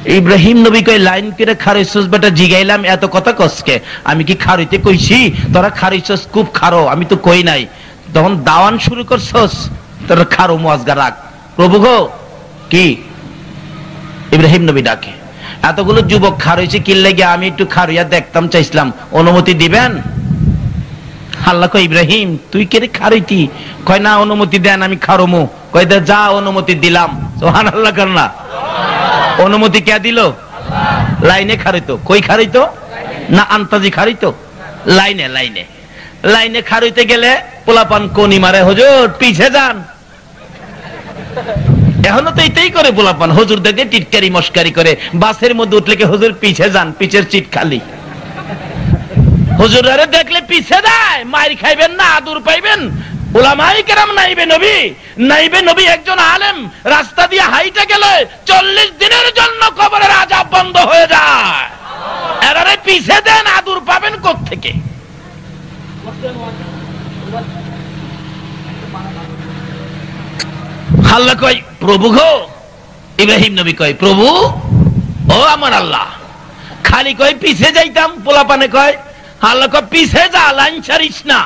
ইব্রাহিম নবী কই লাইন করে খারইছস বেটা, জিগাইলাম এত কথা কসকে, আমি কি খারইতে কইছি? তোরা খারইছস খুব খারো, আমি তো কই নাই। তখন দাওয়ান শুরু করছস, তোর খারো মুয়াজগা রাখ। প্রভু গো, কি? ইব্রাহিম নবী ডাকে, এতগুলো যুবক খারইছে কি লাগে, আমি একটু খারইয়া দেখতাম চাইছিলাম, অনুমতি দিবেন? আল্লাহ কয় ইব্রাহিম তুই কেরে খারইতি? কয় না অনুমতি দেন, আমি খারমু। কয় দে যা, অনুমতি দিলাম। সুবহানাল্লাহ করনা। অনুমতি কে দিল? লাইনে খারিতো। কই খারিতো? না আন্তাজি খারিতো? লাইনে লাইনে লাইনে খারিতে গেলে পোলাপান কোনি মারে, হুজুর পিছে যান। এখনো তো এইটাই করে পোলাপান, হুজুর দেখে টিটকারি মস্কারি করে। বাসের মধ্যে উঠলে কি হুজুর পিছে যান, পিছের সিট খালি। হুজুর আরে দেখলে পিছে যায়, মাইর খাইবেন না, আদর পাইবেন। উলামায়ে কেরাম নাইবে নবী, নাইবে নবী একজন আলেম রাস্তা দিয়ে হাইটে গেলে 40 দিনের জন্য কবরের আযাব বন্ধ হয়ে যায়। এরারে পিছে দেন, আদর পাবেন কোত্থেকে? আল্লাহ কয় প্রভু গো, ইব্রাহিম নবী কয় প্রভু ও আমার আল্লাহ, খালি কয় পিছে যাইতাম। পোলাপানে কয় আল্লাহ কয় পিছে যা, লাইন ছাড়িস না।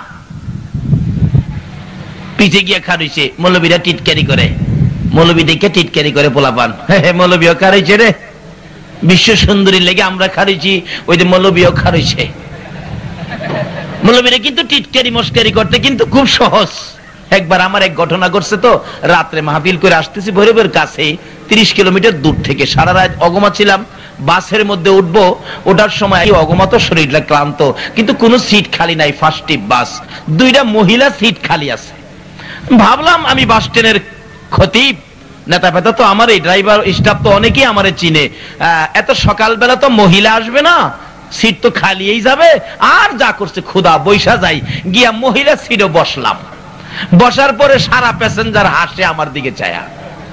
পিছে গিয়া খারইছে, মৌলবীরা টিটকারি করে, মৌলবী দেখে টিটকারি করে পোলাপান, মৌলবীও খারইছে রে, বিশ্ব সুন্দরী লেগে আমরা খারইছি, ওই যে মৌলবীও খারইছে। মৌলবীরা কিন্তু টিটকারি মস্কারি করতে কিন্তু খুব সহজ। একবার আমার এক ঘটনা ঘটছে, তো রাত্রে মাহফিল করে আসতেছি ভৈরবের কাছে, 30 কিলোমিটার দূর থেকে। সারা রাত অগমা ছিলাম, বাসের মধ্যে উঠবো, ওঠার সময় অগমা তো শরীরটা ক্লান্ত, কিন্তু কোনো সিট খালি নাই। ফার্স্ট টিপ বাস, 2টা মহিলা সিট খালি আছে। ভাবলাম আমি বাস স্ট্যান্ডের খতিব, নেতা পেতা তো আমার, এই ড্রাইভার স্টাফ তো অনেকেই আমারে চিনে, এত সকালবেলা তো মহিলা আসবে না, সিট তো খালিই যাবে। আর যা করছে ক্ষুধা, বৈশা যাই, গিয়া মহিলা সিটে বসলাম। বসার পরে সারা প্যাসেঞ্জার হাসে আমার দিকে চায়া,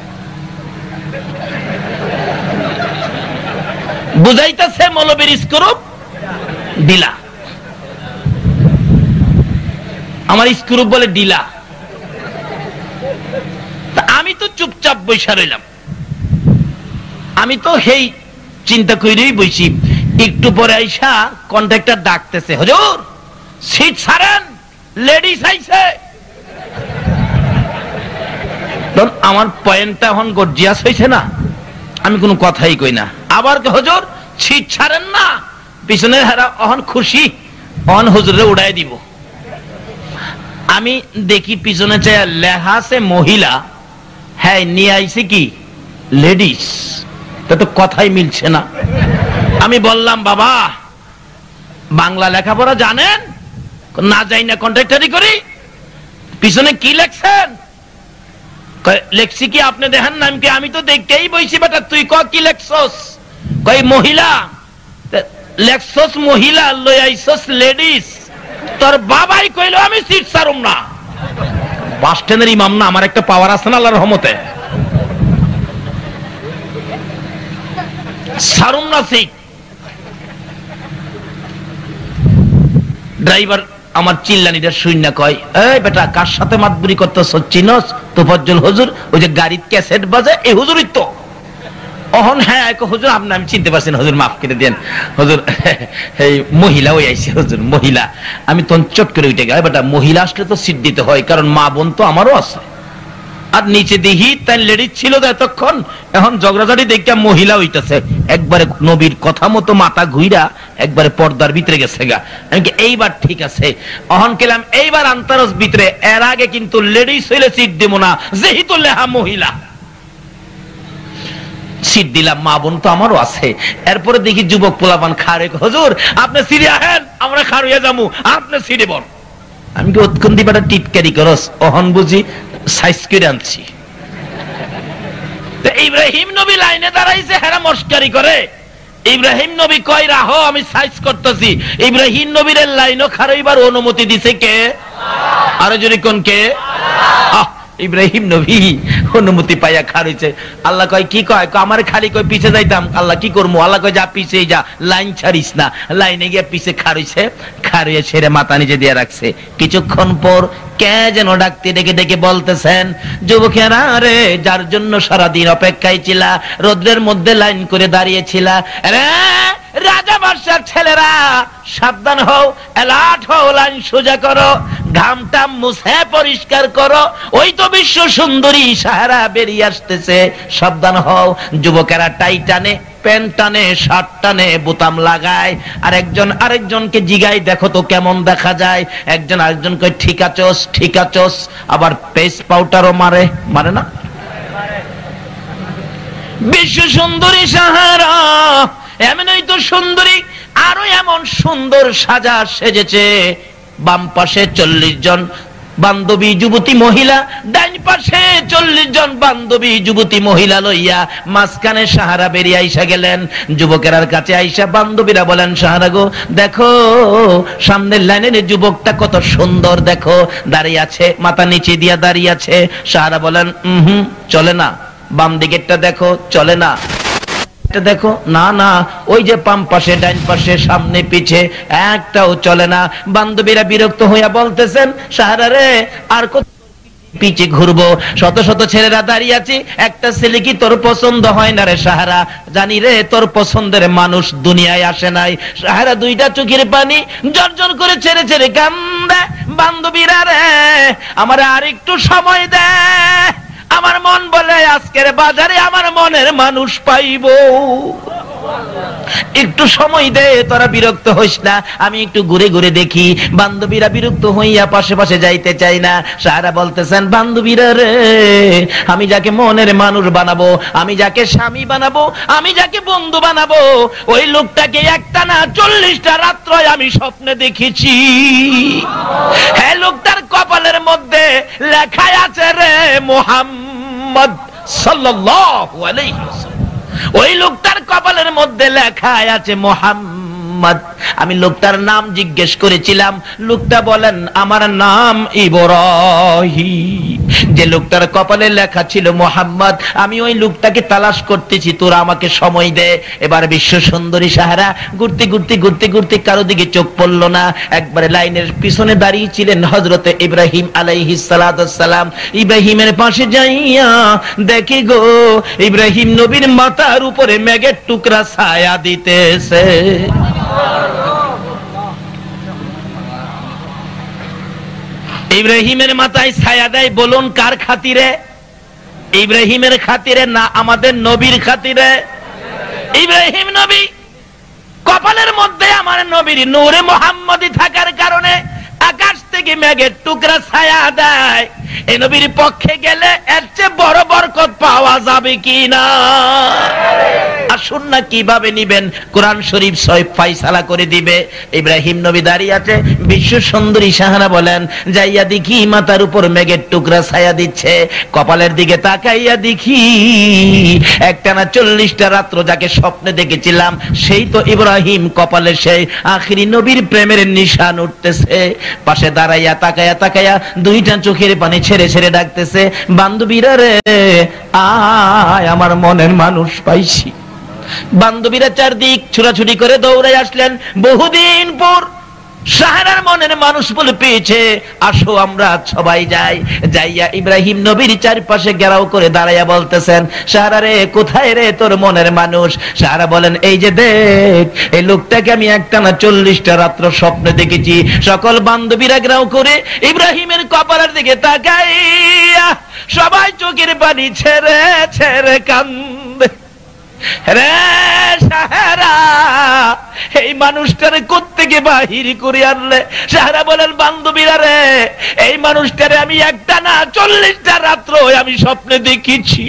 বুঝাইতেছে মৌলবীর স্ক্রুপ ডিলা। আমার স্ক্রুপ বলে ডিলা। আমি তো চুপচাপ বৈশা রইলাম। আমি তো সেই চিন্তা করেই বইছি। একটু পরে আইসা কন্ট্রাক্টর ডাকতেছে, হুজুর সিট ছাড়েন, লেডিস আইছে। আমার পয়েন্টটা এখন গর্জিয়াস হয়েছে না, আমি কোনো কথাই কই না। আবার হুজুর সিট ছাড়েন না, পিছনের হারা অহন খুশি, অহন হুজুরে উড়াই দিব। আমি দেখি পিছনে চাই লেখা আছে মহিলা, হ্যাঁ নিয়ে আইছে কি লেডিস, তা তো কথাই মিলছে না। আমি বললাম বাবা বাংলা লেখাপড়া জানেন? না যাই না, কন্ট্রাক্টরি করি। পিছনে কি লেখছেন? লেখছি কি আপনি দেখেন না? আমি তো দেখতেই বইছি বেটা, তুই ক কি লেখছস? কই মহিলা। লেখছস মহিলা, লই আইছস লেডিস। তোর বাবাই কইলো আমি সিট ছাড়ুম না। বাস স্ট্যান্ডের ইমাম না, আমার একটা পাওয়ার আছে না আল্লাহর রহমতে, ছাড়ুম না সিট। ড্রাইভার আমার চিল্লানিটা শূন্য কয়, এই বেটা কার সাথে মাতবুরি করতেছ চিনস? তোফাজ্জল হুজুর, ওই যে গাড়ির ক্যাসেট বাজে, এই হুজুরই তো। অহন হ্যাঁ হুজুর আপনি, আমি চিনতে পারছি না হুজুর, মাফ করে দেন হুজুর, এই মহিলা ওই আইছে হুজুর, মহিলা। আমি তখন চট করে উঠে গেলাম, বেটা মহিলা আসলে তো সিট দিতে হয়, কারণ মা বোন তো আমারও আছে। আর নিচে দেখি তাই লেডিস ছিল তো এতক্ষণ, এখন ঝগড়াঝাড়ি দেখে মহিলা হইতেছে। একবারে নবীর কথা মতো মাথা ঘুইরা একবারে পর্দার ভিতরে গেছে গা। এইবার ঠিক আছে, অহন কেলাম এইবার আন্তরস ভিতরে। এর আগে কিন্তু লেডিস হইলে সিট দিব না, যেহেতু লেহা মহিলা। সিট দিলাম, মা বোন তো আমারও আছে। এরপরে দেখি যুবক পোলাপান খারে, হুজুর আপনি সিটে আহেন, আমরা খারুইয়া যাবো, আপনি সিটে বল। আমি কি উৎকন দিবাটা টিটকারি করস? অহন বুঝি সাইজ করে আনছি। ইব্রাহিম নবী লাইনে দাঁড়াইছে, হেরা মস্কারি করে। ইব্রাহিম নবী কয় রাহো, আমি সাইজ করতেছি। ইব্রাহিম নবীর লাইনও খারাইবার অনুমতি দিছে কে? আরো যদি কোন কে? ইব্রাহিম নবী অনুমতি পাইয়া খাড়িছে। আল্লাহ কয় কি কয়? আমার খালি কয় পিছে যাইতাম। আল্লাহ কি করবো? আল্লাহ কয় যা পিছে যা, লাইন ছাড়িস না। লাইনে গিয়ে পিছে খাড়িছে, খাড়িয়ে ছেড়ে মাথা নিচে দিয়ে রাখছে। কিছুক্ষণ পর কে যেন ডাকতে ডেকে ডেকে বলতেছেন, যুবকেরা রে, যার জন্য সারাদিন অপেক্ষায় ছিলা, রোদ্রের মধ্যে লাইন করে দাঁড়িয়েছিলা, রে রাজা বাদশার ছেলেরা, সাবধান হও, অ্যালার্ট হও, লাইন সোজা করো, ঘামটা মুছে পরিষ্কার করো, ওই তো বিশ্ব সুন্দরী সাহারা বেরিয়ে আসতেছে, সাবধান হও। যুবকেরা টাই টানে, প্যান্ট টানে, শার্ট টানে, বোতাম লাগায়, আর একজন আরেকজনকে জিগাই, দেখো তো কেমন দেখা যায়। একজন আরেকজনকে ঠিক আছোস, ঠিক আছোস, আবার পেস পাউডারও মারে, মারে না? বিশ্ব সুন্দরী সাহারা এমনই তো সুন্দরী, আরো এমন সুন্দর সাজা সেজেছে। বাম পাশে 40 জন বান্ধবী যুবতী মহিলা, ডাইন পাশে 40 জন বান্ধবী যুবতী মহিলা লইয়া মাঝখানে সাহারা বেরিয়ে আইসা গেলেন। যুবকেরার কাছে আইসা বান্ধবীরা বলেন, সাহারা গো, দেখো সামনের লাইনের যুবকটা কত সুন্দর, দেখো দাঁড়িয়ে আছে, মাথা নিচে দিয়া দাঁড়িয়ে আছে। সাহারা বলেন, চলে না। বাম দিকেরটা দেখো, চলে না। দেখো, না না, ওই যে বাম পাশে, ডাইন পাশে, সামনে পিছে, একটাও চলে না। বান্ধবীরা বিরক্ত হইয়া বলতেছেন, সাহারা রে, আর কত পিছে ঘুরবো? শত শত ছেলেরা দাঁড়িয়ে আছি, একটা ছেলে কি তোর পছন্দ হয় না রে সাহারা? জানি রে তোর পছন্দের মানুষ দুনিয়ায় আসে নাই। সাহারা দুইটা চোখের পানি জর্জর করে ছেড়ে ছেড়ে কান্দে। বান্ধবীরা রে, আমার আর একটু সময় দে, আমার মন বলে আজকের বাজারে আমার মনের মানুষ পাইব, একটু সময় দে, তোরা বিরক্ত হইস না, আমি একটু ঘুরে ঘুরে দেখি। বান্ধবীরা বিরক্ত হইয়া পাশে পাশে যাইতে চাই না। সাহারা বলতেছেন, বান্ধবীরা রে, আমি যাকে মনের মানুষ বানাবো, আমি যাকে স্বামী বানাবো, আমি যাকে বন্ধু বানাবো, ওই লোকটাকে একটানা 40টা রাত্র আমি স্বপ্নে দেখেছি। হ্যাঁ, লোকটার কপালের মধ্যে লেখা আছে রে মুহাম্মদ সাল্লাল্লাহু আলাইহি ওয়াসাল্লাম। ওই লোকটার কপালের মধ্যে লেখা আছে মুহাম্মদ। আমি লোকটার নাম জিজ্ঞেস করেছিলাম, লোকটা বলেন আমার নাম ইব্রাহিম। যে লোকটার কপালে লেখা ছিল মুহাম্মদ, আমি ওই লোকটাকে তালাশ করতেছি, তোরা আমাকে সময় দে। এবার বিশ্ব সুন্দরী সাহারা ঘুরতে ঘুরতে ঘুরতে ঘুরতে কারো দিকে চোখ পড়ল না। একবারে লাইনের পিছনে দাঁড়িয়ে ছিলেন হযরতে ইব্রাহিম আলাইহিস সালাতুস সালাম। ইব্রাহিমের পাশে যাইয়া দেখি গো, ইব্রাহিম নবীর মাথার উপরে মেঘের টুকরা ছায়া দিতেছে। ইব্রাহিমের মাথায় ছায়া দেয়, বলুন কার খাতিরে? ইব্রাহিমের খাতিরে না আমাদের নবীর খাতিরে? ইব্রাহিম নবী কপালের মধ্যে আমার নবীর নূরে মুহাম্মদী থাকার কারণে আকাশ থেকে মেঘের টুকরা ছায়া দেয়। এই নবীর পক্ষে গেলে এর চেয়ে বড় বরকত পাওয়া যাবে কিনা? আসুন না, কিভাবে নিবেন? কোরআন শরীফ সহিহ ফায়সালা করে দিবে। ইব্রাহিম নবী দাঁড়িয়ে আছে, বিশ্ব সুন্দরী সাহারা বলেন, যাইয়া দেখি মাথার উপর মেঘের টুকরা ছায়া দিচ্ছে। কপালের দিকে তাকাইয়া দেখি একটানা 40টা রাত্র যাকে স্বপ্নে দেখেছিলাম, সেই তো ইব্রাহিম। কপালে সেই আখিরি নবীর প্রেমের নিশান উঠতেছে। পাশে দাঁড়াইয়া তাকাইয়া তাকাইয়া দুইটা চোখের পানি ছেড়ে ছেড়ে ডাকতেছে, বান্ধবীরা রে, আয়, আমার মনের মানুষ পাইছি। বান্ধবীরা চারদিক ছুটাছুটি করে দৌড়ে আসলেন। বহুদিন পর সাহারার মনের মানুষ বলে পেয়েছে, আসো আমরা সবাই যাই। যাইয়া ইব্রাহিম নবীর চারপাশে ঘেরাও করে দাঁড়াইয়া বলতেছেন, সাহারা রে, কোথায় রে তোর মনের মানুষ? সাহারা বলেন, এই যে দেখ, এই লোকটাকে আমি একটানা 40টা রাত্র স্বপ্নে দেখেছি। সকল বান্ধবীরা ঘেরাও করে ইব্রাহিমের কপালের দিকে তাকাইয়া সবাই চোখের পানি ছেড়ে ছেড়ে কান্দে। রে সাহারা, এই মানুষটারে কোত্থেকে বাহির করে আনলে? সাহারা বলেন, বান্ধবীরা রে, এই মানুষটারে আমি একটানা 40টা রাত্র আমি স্বপ্নে দেখেছি।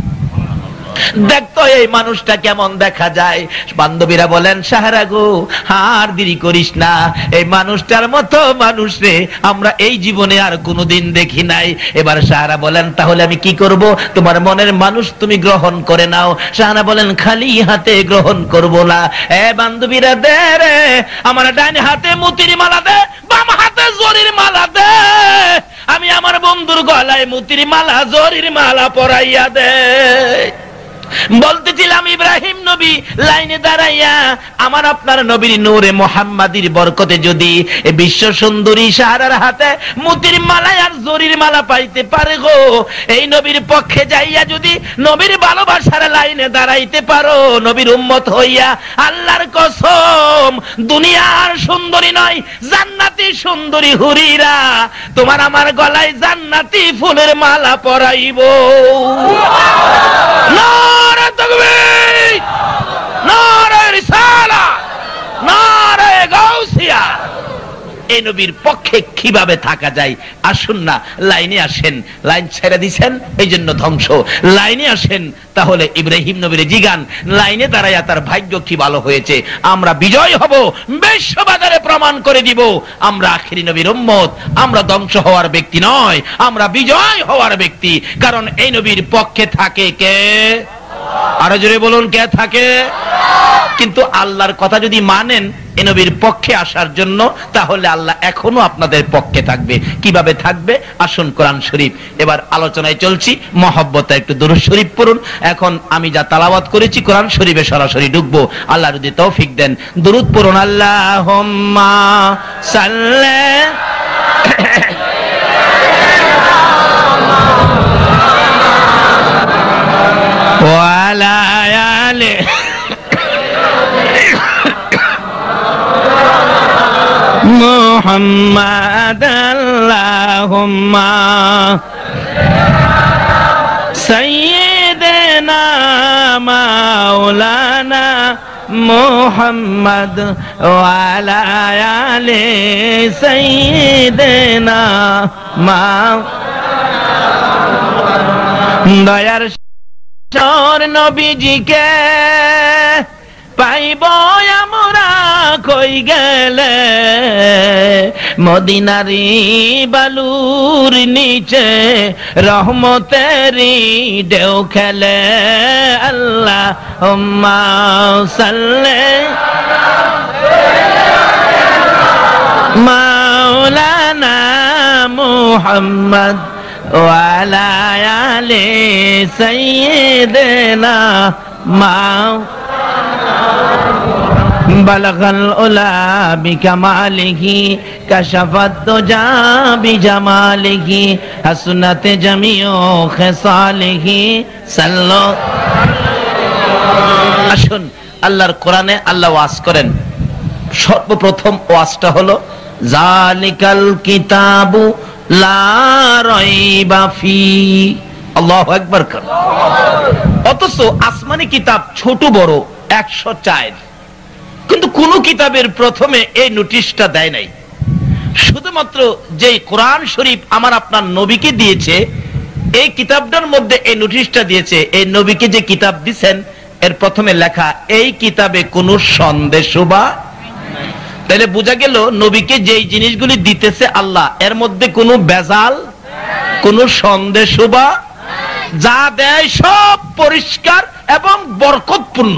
দেখতো এই মানুষটা কেমন দেখা যায়। বান্ধবীরা বলেন, সাহারা গো, আর দেরি করিস না, এই মানুষটার মতো মানুষ রে আমরা এই জীবনে আর কোনোদিন দেখি নাই। এবার সাহারা বলেন, তাহলে আমি কি করব? তোমার মনের মানুষ তুমি গ্রহণ করে নাও। সাহারা বলেন, খালি হাতে গ্রহণ করব না। বান্ধবীরা দে রে, আমার ডান হাতে মতির মালা দে, বাম হাতে জরির মালা দে। আমি আমার বন্ধুর গলায় মুতির মালা জরির মালা পরাইয়া দেয়। বলতেছিলাম ইব্রাহিম নবী লাইনে দাঁড়াইয়া আমার আপনার নবীর নূরে মুহাম্মাদির বরকতে যদি বিশ্ব সুন্দরী সাহারার হাতে মুতির মালা আর জরির মালা পাইতে পারে গো, এই নবীর পক্ষে যাইয়া যদি নবীর ভালোবাসার লাইনে দাঁড়াইতে পারো নবীর উম্মত হইয়া, আল্লাহর কসম দুনিয়ার সুন্দরী নয় জান্নাতি সুন্দরী হুরিরা তোমার আমার গলায় জান্নাতি ফুলের মালা পরাইব। নারে তাকবীর, নারে রিসালাত, নারে গাউসিয়া। এই নবীর পক্ষে কিভাবে থাকা যায়? আসুন না লাইনে আসেন। লাইন ছেড়ে দিছেন এই জন্য ধ্বংস। লাইনে আসেন, তাহলে ইব্রাহিম নবীর জিগান লাইনে দাঁড়াইয়া তার ভাগ্য কি ভালো হয়েছে। আমরা বিজয় হব, বিশ্ববাজারে প্রমাণ করে দিব আমরা আখিরি নবীর উম্মত। আমরা ধ্বংস হওয়ার ব্যক্তি নয়, আমরা বিজয় হওয়ার ব্যক্তি। কারণ এই নবীর পক্ষে থাকে কে? আরো জোরে বলুন, কে থাকে? কিন্তু আল্লাহর কথা যদি মানেন এই নবীর পক্ষে আসার জন্য, তাহলে আল্লাহ এখনো আপনাদের পক্ষে থাকবে। কিভাবে থাকবে? আসুন কোরআন শরীফ। এবার আলোচনায় চলছি, মহব্বতে একটু দুরূদ শরীফ পড়ুন। এখন আমি যা তেলাওয়াত করেছি কোরআন শরীফে সরাসরি ঢুকবো। আল্লাহ যদি তৌফিক দেন দুরূদ পড়ুন। আল্লাহুম্মা সাল্লি ওয়া আলা আলি মুহাম্মাদ। আল্লাহুম্মা সাইয়্যিদিনা মাওলানা মুহাম্মদ ওয়া আলা আলি সাইয়্যিদিনা দয়ার নবীজিকে পাইব আমরা কই গেলে, মদিনারি বালুর নিচে রহমতেরি ঢেউ খেলে। আল্লাহুম্মা সাল্লি মাওলানা মুহাম্মদ ওয়া আলা আলি সাইয়্যিদিনা বালাগাল উলা বিকামালিহি কাশাফাত দুজা বিজামালিহি হাসনাত জামিউ খিসালিহি সাল্লু। আসুন আল্লাহর কোরআনে আল্লাহ ওয়াজ করেন। সর্বপ্রথম ওয়াজটা হলো জালিকাল কিতাবু লা রাইবা ফি। আল্লাহু আকবার। অথচ আসমানি কিতাব ছোট বড় 104, কিন্তু কোন কিতাবের প্রথমে এই নোটিশটা দেয় নাই। শুধুমাত্র যে কোরআন শরীফ আমার আপনার নবীকে দিয়েছে, এই কিতাবটার মধ্যে এই নোটিশটা দিয়েছে। এই নবীকে যে কিতাব দিবেন এর প্রথমে লেখা এই কিতাবে কোনো সন্দেশ বা, তাহলে বোঝা গেল নবীকে যেই জিনিসগুলি দিতেছে আল্লাহ এর মধ্যে কোনো বেজাল, কোনো সন্দেশ বা, যা দেয় সব পরিষ্কার এবং বরকতপূর্ণ।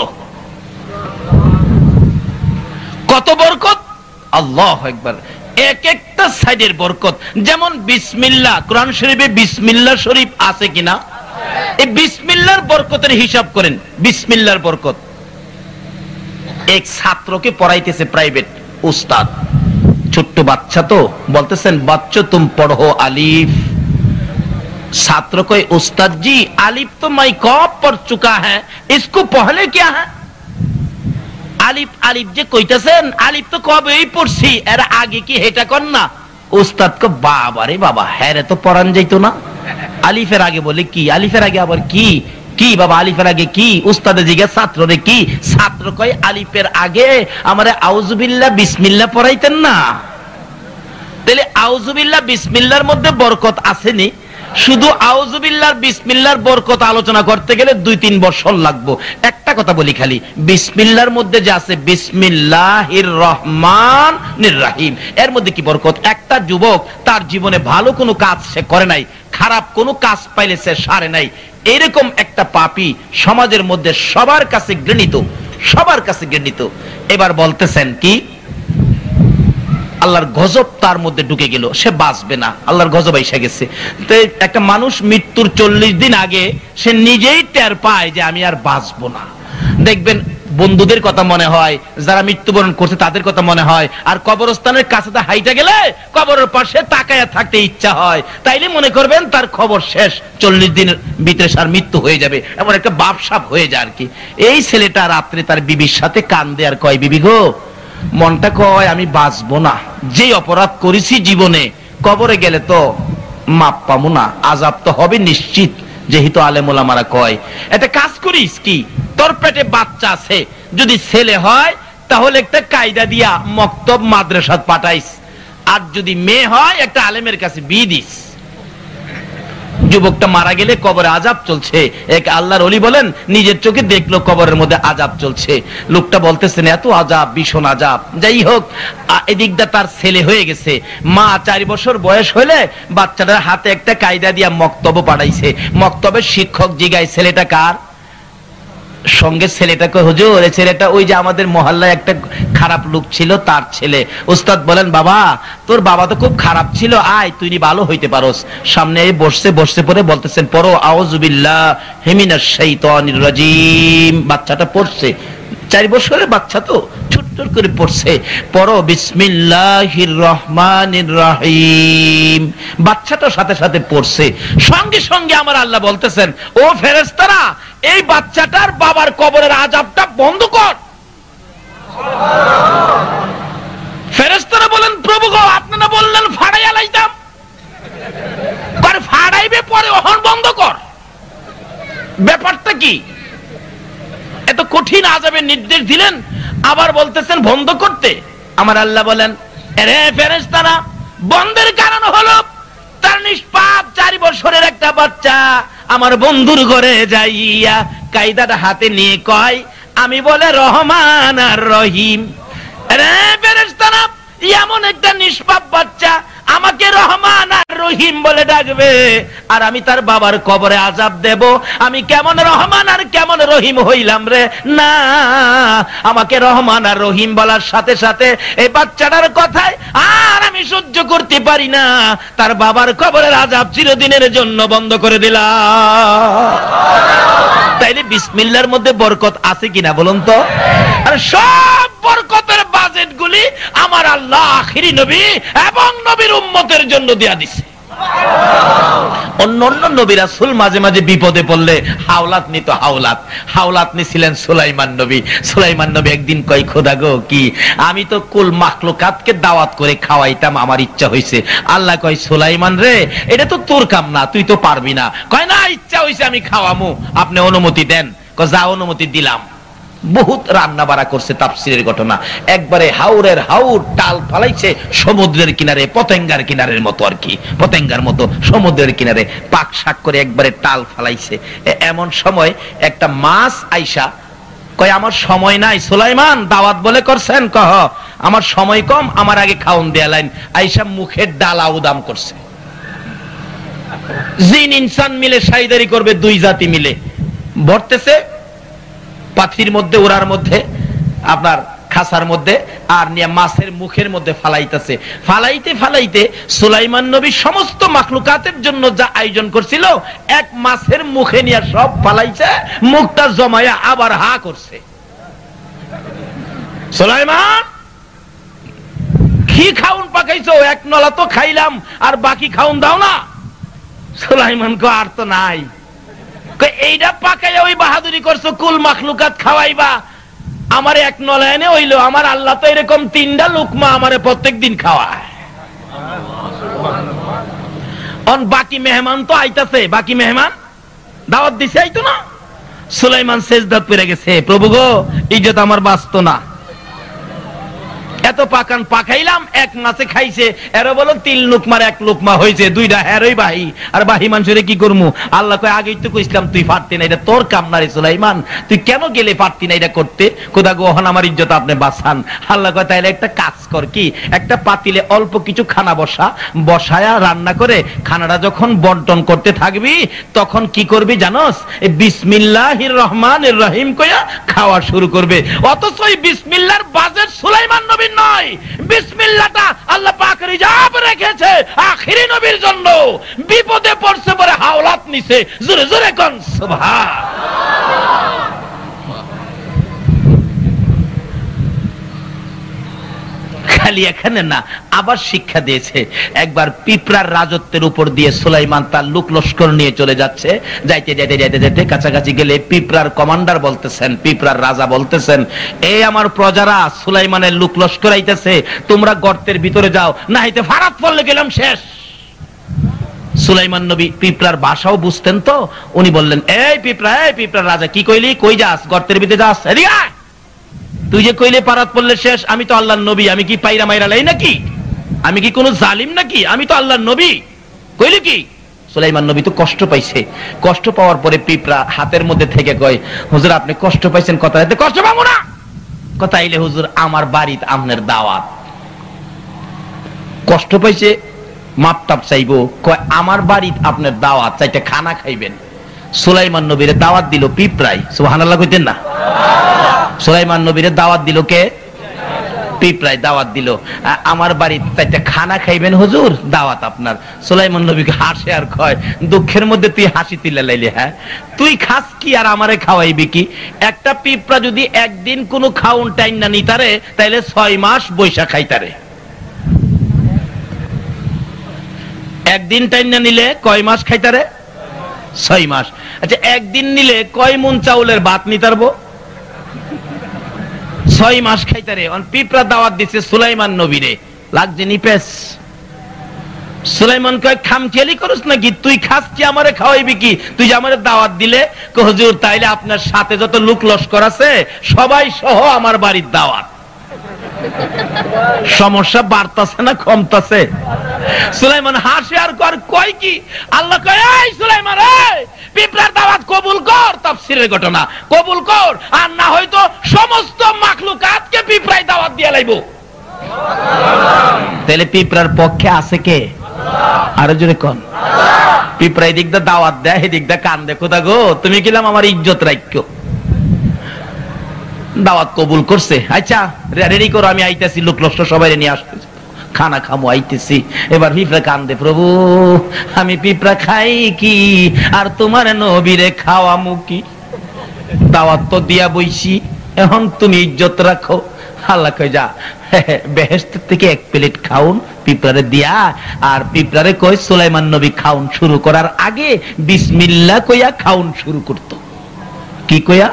কত বরকত! আল্লাহু আকবার। এক একটা সাইডের বরকত। যেমন বিসমিল্লাহ, কোরআন শরীফে বিসমিল্লাহ শরীফ আছে কিনা? এই বিসমিল্লাহর বরকতের হিসাব করেন। বিসমিল্লাহর বরকত। এক ছাত্রকে পড়াইতেছে প্রাইভেট উস্তাদ, ছোট্ট বাচ্চা তো, বলতেছেন বাচ্চা তুম পড়ো আলিফ। छात्र को उस्ताद जी आलिफ तो मैं कब पढ़ चुका है, इसको पहले क्या है? आलिफ आलिफ जे কইতাছেন আলিফ তো কবেই পড়ছি, এর আগে কি এটা কর না? উস্তাদ কো বাবা রে বাবা, হ্যাঁ রে তো পড়ান যাইতো না। আলিফের আগে বলে কি? আলিফের আগে আবার কি? কি বাবা আলিফের আগে কি? উস্তাদে জিজ্ঞাসা ছাত্র রে কি? ছাত্র কয় আলিফের আগে আমারে আউযুবিল্লাহ বিসমিল্লাহ পড়াইতেন না। তাহলে আউযুবিল্লাহ বিসমিল্লাহর মধ্যে বরকত আসেনি? শুধু আউযুবিল্লাহর বিসমিল্লাহর বরকত আলোচনা করতে গেলে 2-3 বছর লাগবে। একটা কথা বলি খালি, বিসমিল্লাহর মধ্যে যে আছে বিসমিল্লাহির রহমানির রহিম, এর মধ্যে কি বরকত? একটা যুবক তার জীবনে ভালো কোনো কাজ সে করে নাই, খারাপ কোনো কাজ পাইলে সে সারে নাই, এরকম একটা পাপী সমাজের মধ্যে সবার কাছে ঘৃণিত, সবার কাছে ঘৃণিত। এবার বলতেছেন কি আল্লাহর গজব তার মধ্যে ঢুকে গেল, সে বাঁচবে না, আল্লাহর গজব এসে গেছে। তো একটা মানুষ মৃত্যুর 40 দিন আগে সে নিজেই টের পায় যে আমি আর বাঁচবো না। দেখবেন বন্ধুদের কথা মনে হয়, যারা মৃত্যুবরণ করছে তাদের কথা মনে হয়, আর কবরস্থানের কাছে হাইটা গেলে কবরের পাশে তাকায়া থাকতে ইচ্ছা হয়, তাইলে মনে করবেন তার খবর শেষ, 40 দিনের ভিতরে তার মৃত্যু হয়ে যাবে, এমন একটা বাপসাপ হয়ে যায় আর কি। এই ছেলেটা রাত্রে তার বিবির সাথে কান্দে আর কয়, বিবি গো, মনটা কয় আমি বাঁচবো না, যে অপরাধ করেছি জীবনে কবরে গেলে তো মাপ পাবো না, আযাব তো হবে নিশ্চিত। যেহেতু আলেম ওলামারা কয় একটা কাজ করিস, কি তোর পেটে বাচ্চা আছে, যদি ছেলে হয় তাহলে একটা কায়দা দিয়া মক্তব মাদ্রাসাত পাঠাইস, আর যদি মেয়ে হয় একটা আলেমের কাছে বিয়ে দিস। যুবকটা মারা গেলে কবরে আযাব চলছে, এক আল্লাহর ওলি বলেন নিজের চোখে দেখলো কবরের মধ্যে আযাব চলছে। লোকটা বলতেছেন এত আযাব, ভীষণ আযাব। যাই হোক, এদিকটা তার ছেলে হয়ে গেছে, মা 4 বছর বয়স হলে বাচ্চাটার হাতে একটা কায়দা দিয়া মক্তব পাঠাইছে। মক্তবের শিক্ষক জিগায় ছেলেটা কার? সঙ্গে ছেলেটাকে, হুজুর এই ছেলেটা ওই যে আমাদের মহল্লায় একটা খারাপ লোক ছিল তার ছেলে। উস্তাদ বলেন, বাবা তোর বাবা তো খুব খারাপ ছিল, আয় তুই ভালো হইতে পারোস। সামনে বসছে, বসতে পরে বলতেছেন পড়ো আউযু বিল্লাহি মিনাশ শাইতানির রাজিম। বাচ্চাটা পড়ছে, 4 বছরের বাচ্চা তো ছোট্ট করে পড়ছে, পড়ো বিসমিল্লাহির রহমানির রহিম। বাচ্চাটা সাথে সাথে পড়ছে, সঙ্গে সঙ্গে আমার আল্লাহ বলতেছেন, ও ফেরেশতারা এই বাচ্চাটার বাবার কবরের আযাবটা বন্ধ কর। ফেরেশতারা বলেন, প্রভু গো আপনারা বললেন ফাড়াইয়া লাইতাম, পরে ফাড়াইবে পরে ওহন বন্ধ কর, ব্যাপারটা কি? এত কঠিন আযাবের নির্দেশ দিলেন, আবার বলতেছেন বন্ধ করতে। আমার আল্লাহ বলেন, আরে ফেরেশতারা বন্ধের কারণ হলো তার নিষ্পাপ 4 বছরের একটা বাচ্চা আমার বন্ধুর ঘরে যাইয়া কায়দাটা হাতে নিয়ে কয় আমি বলে রহমান আর রহিম। আরে ফেরেশতারা এমন একটা নিষ্পাপ বাচ্চা আমাকে রহমান আর রহিম বলে ডাকবে, আর আমি তার বাবার কবরে আযাব দেব, আমি কেমন রহমান আর কেমন রহিম হইলাম রে? না, আমাকে রহমান আর রহিম বলার সাথে সাথে এই বাচ্চাটার কথায় আর আমি সহ্য করতে পারি না, তার বাবার কবরের আযাব চিরদিনের জন্য বন্ধ করে দিলাম। তাইলে বিসমিল্লাহর মধ্যে বরকত আছে কিনা বলুন তো? আর সব বরকতের বাজেট গুলি আমার আল্লাহ আখিরি নবী এবং নবীর উম্মতের জন্য দেয়া দিছে। অন্যান্য নবী রাসূল মাঝে মাঝে বিপদে পড়লে হাওলাত নিত, হাওলাত নিছিলেন সুলাইমান নবী। সুলাইমান নবী একদিন কয়, খোদা গো কি আমি তো কুল মাখলুকাতকে দাওয়াত করে খাওয়াইতাম, আমার ইচ্ছা হইছে। আল্লাহ কয়, সুলাইমান রে এটা তো তোর কাম না, তুই তো পারবি না। কয় না, ইচ্ছা হইছে আমি খাওয়ামু, আপনি অনুমতি দেন। কয় যা, অনুমতি দিলাম। বহুত রান্না বাড়া করছে, তাফসীরের ঘটনা। একবারে হাওরের হাওর টাল ফালাইছে সমুদ্রের কিনারে, পতেঙ্গার কিনারের মতো আর কি, পতেঙ্গার মতো সমুদ্রের কিনারে পাক শাক করে একবারে টাল ফালাইছে। এমন সময় একটা মাছ আইসা কয় আমার সময় নাই। সুলাইমান দাওয়াত বলে করছেন? কহ আমার সময় কম, আমার আগে খাওন দেয়া লাইন। আইসা মুখের ডালা উদাম করছে। জিন ইনসান মিলে সাইদারি করবে, 2 জাতি মিলে ভরতেছে পাথির মধ্যে, ওরার মধ্যে, আপনার খাসার মধ্যে, আর নিয়ে মাছের মুখের মধ্যে ফালাইতেছে। ফালাইতে ফালাইতে সুলাইমান নবী সমস্ত মাখলুকাতের জন্য যা আয়োজন করছিল এক মাছের মুখে নিয়ে সব ফালাইছে, মুখটা জমায়া আবার হা করছে। সুলাইমান কি খাউন পাকাইছো? 1 নলা তো খাইলাম, আর বাকি খাউন দাও না। সুলাইমান কো আর তো নাই। এইটা পাকাইয়া ওই বাহাদুরি করছো, কুল মাখলুকাত খাওয়াইবা, আমার 1 নলা এনে হইলো। আমার আল্লাহ তো এরকম 3টা লুকমা আমারে প্রত্যেক দিন খাওয়ায়। বাকি মেহমান তো আইতাছে, বাকি মেহমান দাওয়াত দিছে, আইতো না। সুলাইমান সেজদাত পড়ে গেছে, প্রভু গো ইজ্জত আমার বাঁচতো না, এত পাকান পাকাইলাম, 1 মাছে খাইছে, এর বলো 3 লুকমার 1 লুকমা হয়েছে, 2টা হেরই বাহি, আর বাহি মানুষের কি করবো? আল্লাহ কয় আগেই তো কইছিলাম তুই পারতি না, এটা তোর কাম না রে সুলাইমান, তুই কেন গেলে পারতি না এটা করতে? খোদা গো ওহন আমার ইজ্জত আপনি বাঁচান। আল্লাহ কয় তাইলে একটা কাজ কর, কি একটা পাতিলে অল্প কিছু খানা বসায়া রান্না করে খানাটা যখন বন্টন করতে থাকবি তখন কি করবি জানোস? বিসমিল্লাহির রহমানির রহিম কইয়া খাওয়া শুরু করবে। অথচ ওই বিসমিল্লাহর বাজেট সুলাইমান নবীর নয়, বিসমিল্লাহটা আল্লাহ পাক রিজার্ভ রেখেছে আখিরি নবীর জন্য। বিপদে পড়ছে পরে হাওলাত নিছে, জোরে জোরে কোন সুবহান। খালি এখানে না, আবার শিক্ষা দিয়েছে। একবার পিঁপড়ার রাজত্বের উপর দিয়ে সুলাইমান তার লোক লস্কর নিয়ে চলে যাচ্ছে, যাইতে যাইতে যাইতে যাইতে কাছাকাছি গেলে পিঁপড়ার কমান্ডার বলতেছেন, পিঁপড়ার রাজা বলতেছেন, এই আমার প্রজারা সুলাইমানের লোক লস্কর আইতেছে, তোমরা গর্তের ভিতরে যাও, না হইতে ফারাত পড়লে গেলাম শেষ। সুলাইমান নবী পিঁপড়ার ভাষাও বুঝতেন তো, উনি বললেন, এই পিঁপড়ার রাজা, কি কইলি? কই যাস? গর্তের ভিতরে যাস? এদিকে আয়। তুই যে কইলে পারাত পড়লে শেষ, আমি তো আল্লাহর নবী, আমি কি পাইরা মাইরা লাই নাকি? আমি কি কোন জালিম নাকি? আমি তো আল্লাহর নবী, কইলি কি? সুলাইমান নবী তো কষ্ট পাইছে। কষ্ট পাওয়ার পরে পিঁপড়া হাতের মধ্যে থেকে কয়, হুজুর আপনি কষ্ট পাইছেন, কথা এতে কষ্ট পাবো না। কথা আইলে হুজুর আমার বাড়িতে আপনার দাওয়াত। কষ্ট পাইছে, মাপ টাপ চাইবো, কয় আমার বাড়িতে আপনার দাওয়াত, চাইতে খানা খাইবেন। সুলাইমান নবীরে দাওয়াত দিল পিঁপড়াই, সুবহানাল্লাহ কইতেন না? সুলাইমান নবীরে দাওয়াত দিল কে? পিঁপড়াই দাওয়াত দিল, আমার বাড়িতে চাইতে খানা খাইবেন হুজুর, দাওয়াত আপনার। সুলাইমান নবীকে হাসে আর কয়, দুঃখের মধ্যে তুই হাসি তুলে লাইলি, হ্যাঁ? তুই খাস কি আর আমারে খাওয়াইবি কি? একটা পিঁপড়া যদি একদিন কোনো খাউন টাইম না নিতারে, তাইলে 6 মাস বৈশা খাইতারে। একদিন টাইম না নিলে কয় মাস খাইতারে? 6 মাস। আচ্ছা, একদিন নিলে কয় মন চাউলের ভাত নিতারবো? 6 মাস খাইতারে। পিঁপড়া দাওয়াত দিচ্ছে সুলাইমান নবীরে, লাগছে নিপেস। সুলাইমান কয়, খামখেয়ালি করস নাকি? তুই খাস কি আমারে খাওয়াইবি কি? তুই যে আমারে দাওয়াত দিলে, হুজুর তাইলে আপনার সাথে যত লোক লস্কর আছে সবাই সহ আমার বাড়ির দাওয়াত। সমস্যা বাড়তাছে না কমতাছে? সুলাইমান হাসে আর কয় কি? আল্লাহ কয়, এই সুলাইমান, এই পিঁপড়ার দাওয়াত কবুল কর। তাফসীরের ঘটনা, কবুল কর, আর না হয়তো সমস্ত মাখলুকাতকে পিঁপড়ায় দাওয়াত দিয়ে লাইবো। তাহলে পিঁপড়ার পক্ষে আছে কে? আরো জোরে কোন? পিঁপড়া এদিক দা দাওয়াত দেয়, এদিক দা কান দেখো, দা গো তুমি কিলাম আমার ইজ্জত রাখো। দাওয়াত কবুল করছে, আচ্ছা রেডি করো, আমি আইতেছি, লোক লস্কর সবাই নিয়ে আসতেছি, খানা খামো, আইতেছি। এবার পিঁপড়া কান্দে, প্রভু আমি পিঁপড়া খাই কি আর তোমার নবীরে খাওয়ামু কি? দাওয়াত তো দিয়া বইছি, এখন তুমি ইজ্জত রাখো। আল্লাহ কই, যা বেহেশত থেকে 1 প্লেট খাউন পিঁপড়ারে দিয়া। আর পিঁপড়ারে কই, সুলাইমান নবী খাউন শুরু করার আগে বিসমিল্লাহ কইয়া খাউন শুরু করত। কি কইয়া?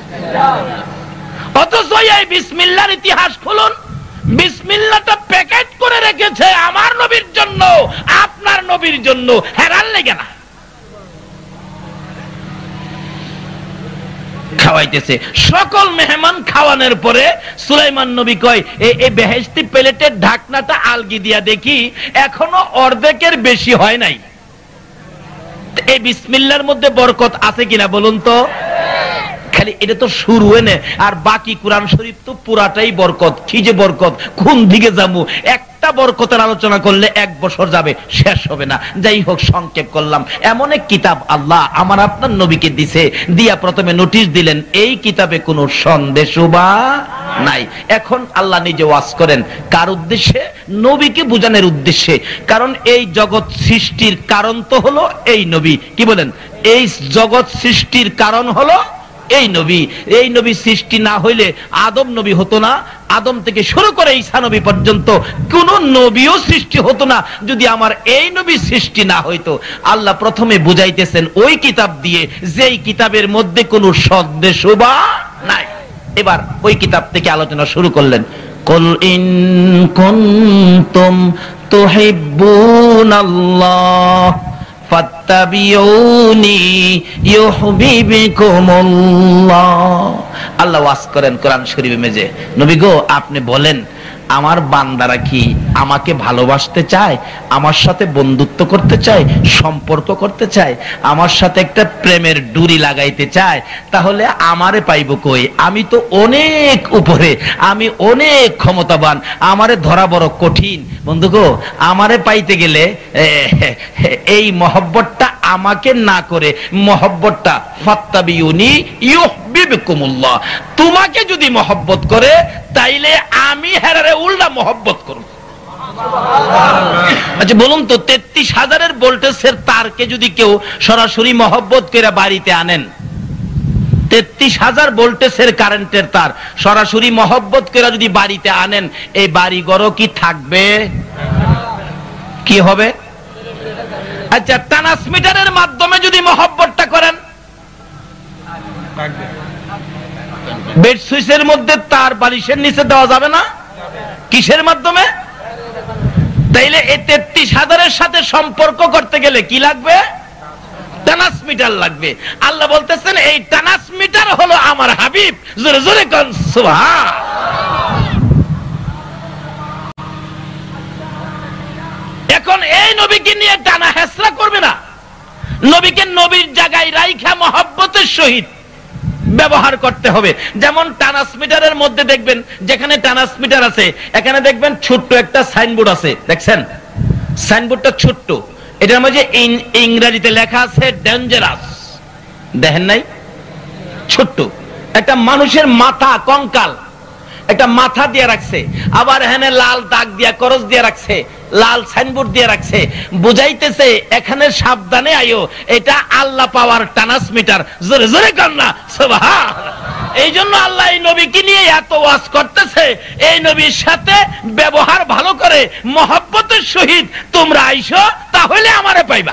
অথচ এই বিসমিল্লাহর ইতিহাস খুলুন, বিসমিল্লাহটা প্যাকেট করে রেখেছে আমার নবীর জন্য, আপনার নবীর জন্য, হেরান লেগে না। খাওয়াইতেছে, সকল মেহমান খাওয়ানোর পরে সুলাইমান নবী কয়, এই বেহেশতি প্লেটের ঢাকনাটা আলগি দিয়া দেখি, এখনো অর্ধেকের বেশি হয় নাই। এই বিসমিল্লাহর মধ্যে বরকত আছে কিনা বলুন তো? খালি এটা তো শুরু এনে, আর বাকি কোরআন শরীফ তো পুরাটাই বরকত। কি যে বরকত, কোন দিকে যাবো? একটা বরকতের আলোচনা করলে 1 বছর যাবে, শেষ হবে না। যাই হোক, সংক্ষেপ করলাম। এমন এক কিতাব আল্লাহ আমার আপনার নবীকে দিছে, দিয়া প্রথমে নোটিশ দিলেন, এই কিতাবে কোনো সন্দেশ বা নাই। এখন আল্লাহ নিজে ওয়াজ করেন, কার উদ্দেশ্যে? নবীকে বোঝানোর উদ্দেশ্যে। কারণ এই জগৎ সৃষ্টির কারণ তো হলো এই নবী। কি বলেন? এই জগৎ সৃষ্টির কারণ হলো এই নবী। এই নবী সৃষ্টি না হইলে আদম নবী হতো না, আদম থেকে শুরু করে ঈসা নবী পর্যন্ত কোন নবীও সৃষ্টি হতো না যদি আমার এই নবী সৃষ্টি না হইতো। আল্লাহ প্রথমে বুঝাইতেছেন ওই কিতাব দিয়ে, যেই কিতাবের মধ্যে কোনো সন্দেশ বা নাই। এবার ওই কিতাব থেকে আলোচনা শুরু করলেন। কুল ইন কুনতুম তুহিব্বুনাল্লাহ ফাত্তাবিউনি ইউহিব্বুকুমুল্লাহ। আল্লাহ ওয়াজ করেন কোরআন শরীফে মেজে, নবী গো আপনি বলেন আমার বান্দারা কি আমাকে ভালোবাসতে চায়, আমার সাথে বন্ধুত্ব করতে চায়, সম্পর্ক করতে চায়, আমার সাথে একটা প্রেমের ডুরি লাগাইতে চায়, তাহলে আমারে পাইব কই? আমি তো অনেক উপরে, আমি অনেক ক্ষমতাবান, আমারে ধরা বড় কঠিন। বন্ধু গো, আমারে পাইতে গেলে এই মহব্বতটা আমাকে না করে মহব্বতটা ফাত্তাবিউনি ইউহিব্বুকুমুল্লাহ, তোমাকে যদি মহব্বত করে তাইলে আমি হেরারে উল্টা মহব্বত করব। আচ্ছা বলুন তো, 33,000-এর ভোল্টেজের তারকে যদি কেউ সরাসরি মহব্বত করে বাড়িতে আনেন, 33,000 ভোল্টেজের কারেন্টের তার সরাসরি মহব্বত করে যদি বাড়িতে আনেন, এই বাড়িঘরও কি থাকবে? কি হবে? আচ্ছা, ট্রান্সমিটারের মাধ্যমে যদি মহব্বতটা করেন, বেড সুইচের মধ্যে তার বালিশের নিচে দেওয়া যাবে না? কিসের মাধ্যমে? তাইলে এই 33,000-এর সাথে সম্পর্ক করতে গেলে কি লাগবে? ট্রান্সমিটার লাগবে। আল্লাহ বলতেছেন এই ট্রান্সমিটার হলো আমার হাবিব। জোরে জোরে কোন সুবহান। এখন এই নবীকে নিয়ে টানা হেসরা করবে না, নবীকে নবীর জায়গায় রাইখা মহব্বতের সহিত ব্যবহার করতে হবে। যেমন ট্রান্সমিটারের মধ্যে দেখবেন, যেখানে ট্রান্সমিটার আছে এখানে দেখবেন ছোট্ট একটা সাইনবোর্ড আছে, দেখছেন? সাইনবোর্ডটা ছোট্ট, এটার মধ্যে ইংরেজিতে লেখা আছে ডেঞ্জারাস, দেখেন নাই? ছোট্ট একটা মানুষের মাথা, কঙ্কাল একটা মাথা দিয়ে রাখছে, আবার এখানে লাল দাগ দিয়া করস দিয়ে রাখছে, লাল সাইনবোর্ড দিয়ে রাখছে, বুঝাইতেছে এখানে সাবধানে আইও, এটা আল্লাহ পাওয়ার ট্রান্সমিটার। জোরে জোরে কান্না সুবহান। এই জন্য আল্লাহ এই নবীকে নিয়ে এত ওয়াজ করতেছে, এই নবীর সাথে ব্যবহার ভালো করে মহব্বতের সহিত তোমরা আইসো, তাহলে আমারে পাইবা।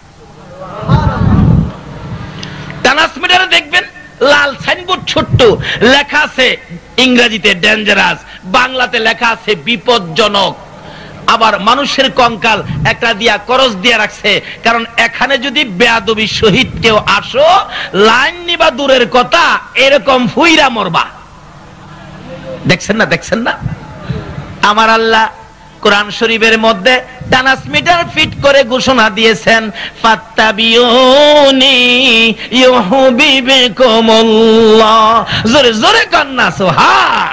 ট্রান্সমিটারে দেখবেন লাল সাইনবোর্ড ছোট্ট, লেখা আছে ইংরেজিতে ডেঞ্জারাস, বাংলাতে লেখা আছে বিপজ্জনক। আবার মানুষের কঙ্কাল একটা দিয়া করস দিয়ে রাখছে, কারণ এখানে যদি বেয়াদবি সহিত কেউ আসো, লাইন নিবা দূরের কথা, এরকম ফুইরা মরবা। দেখছেন না? দেখছেন না? আমার আল্লাহ কোরআন শরীফের মধ্যে ট্রান্সমিটার ফিট করে ঘোষণা দিয়েছেন, ফাত্তাবিউনি ইউহিব্বুকুমুল্লাহ। জোরে জোরে কান্না সুবহান।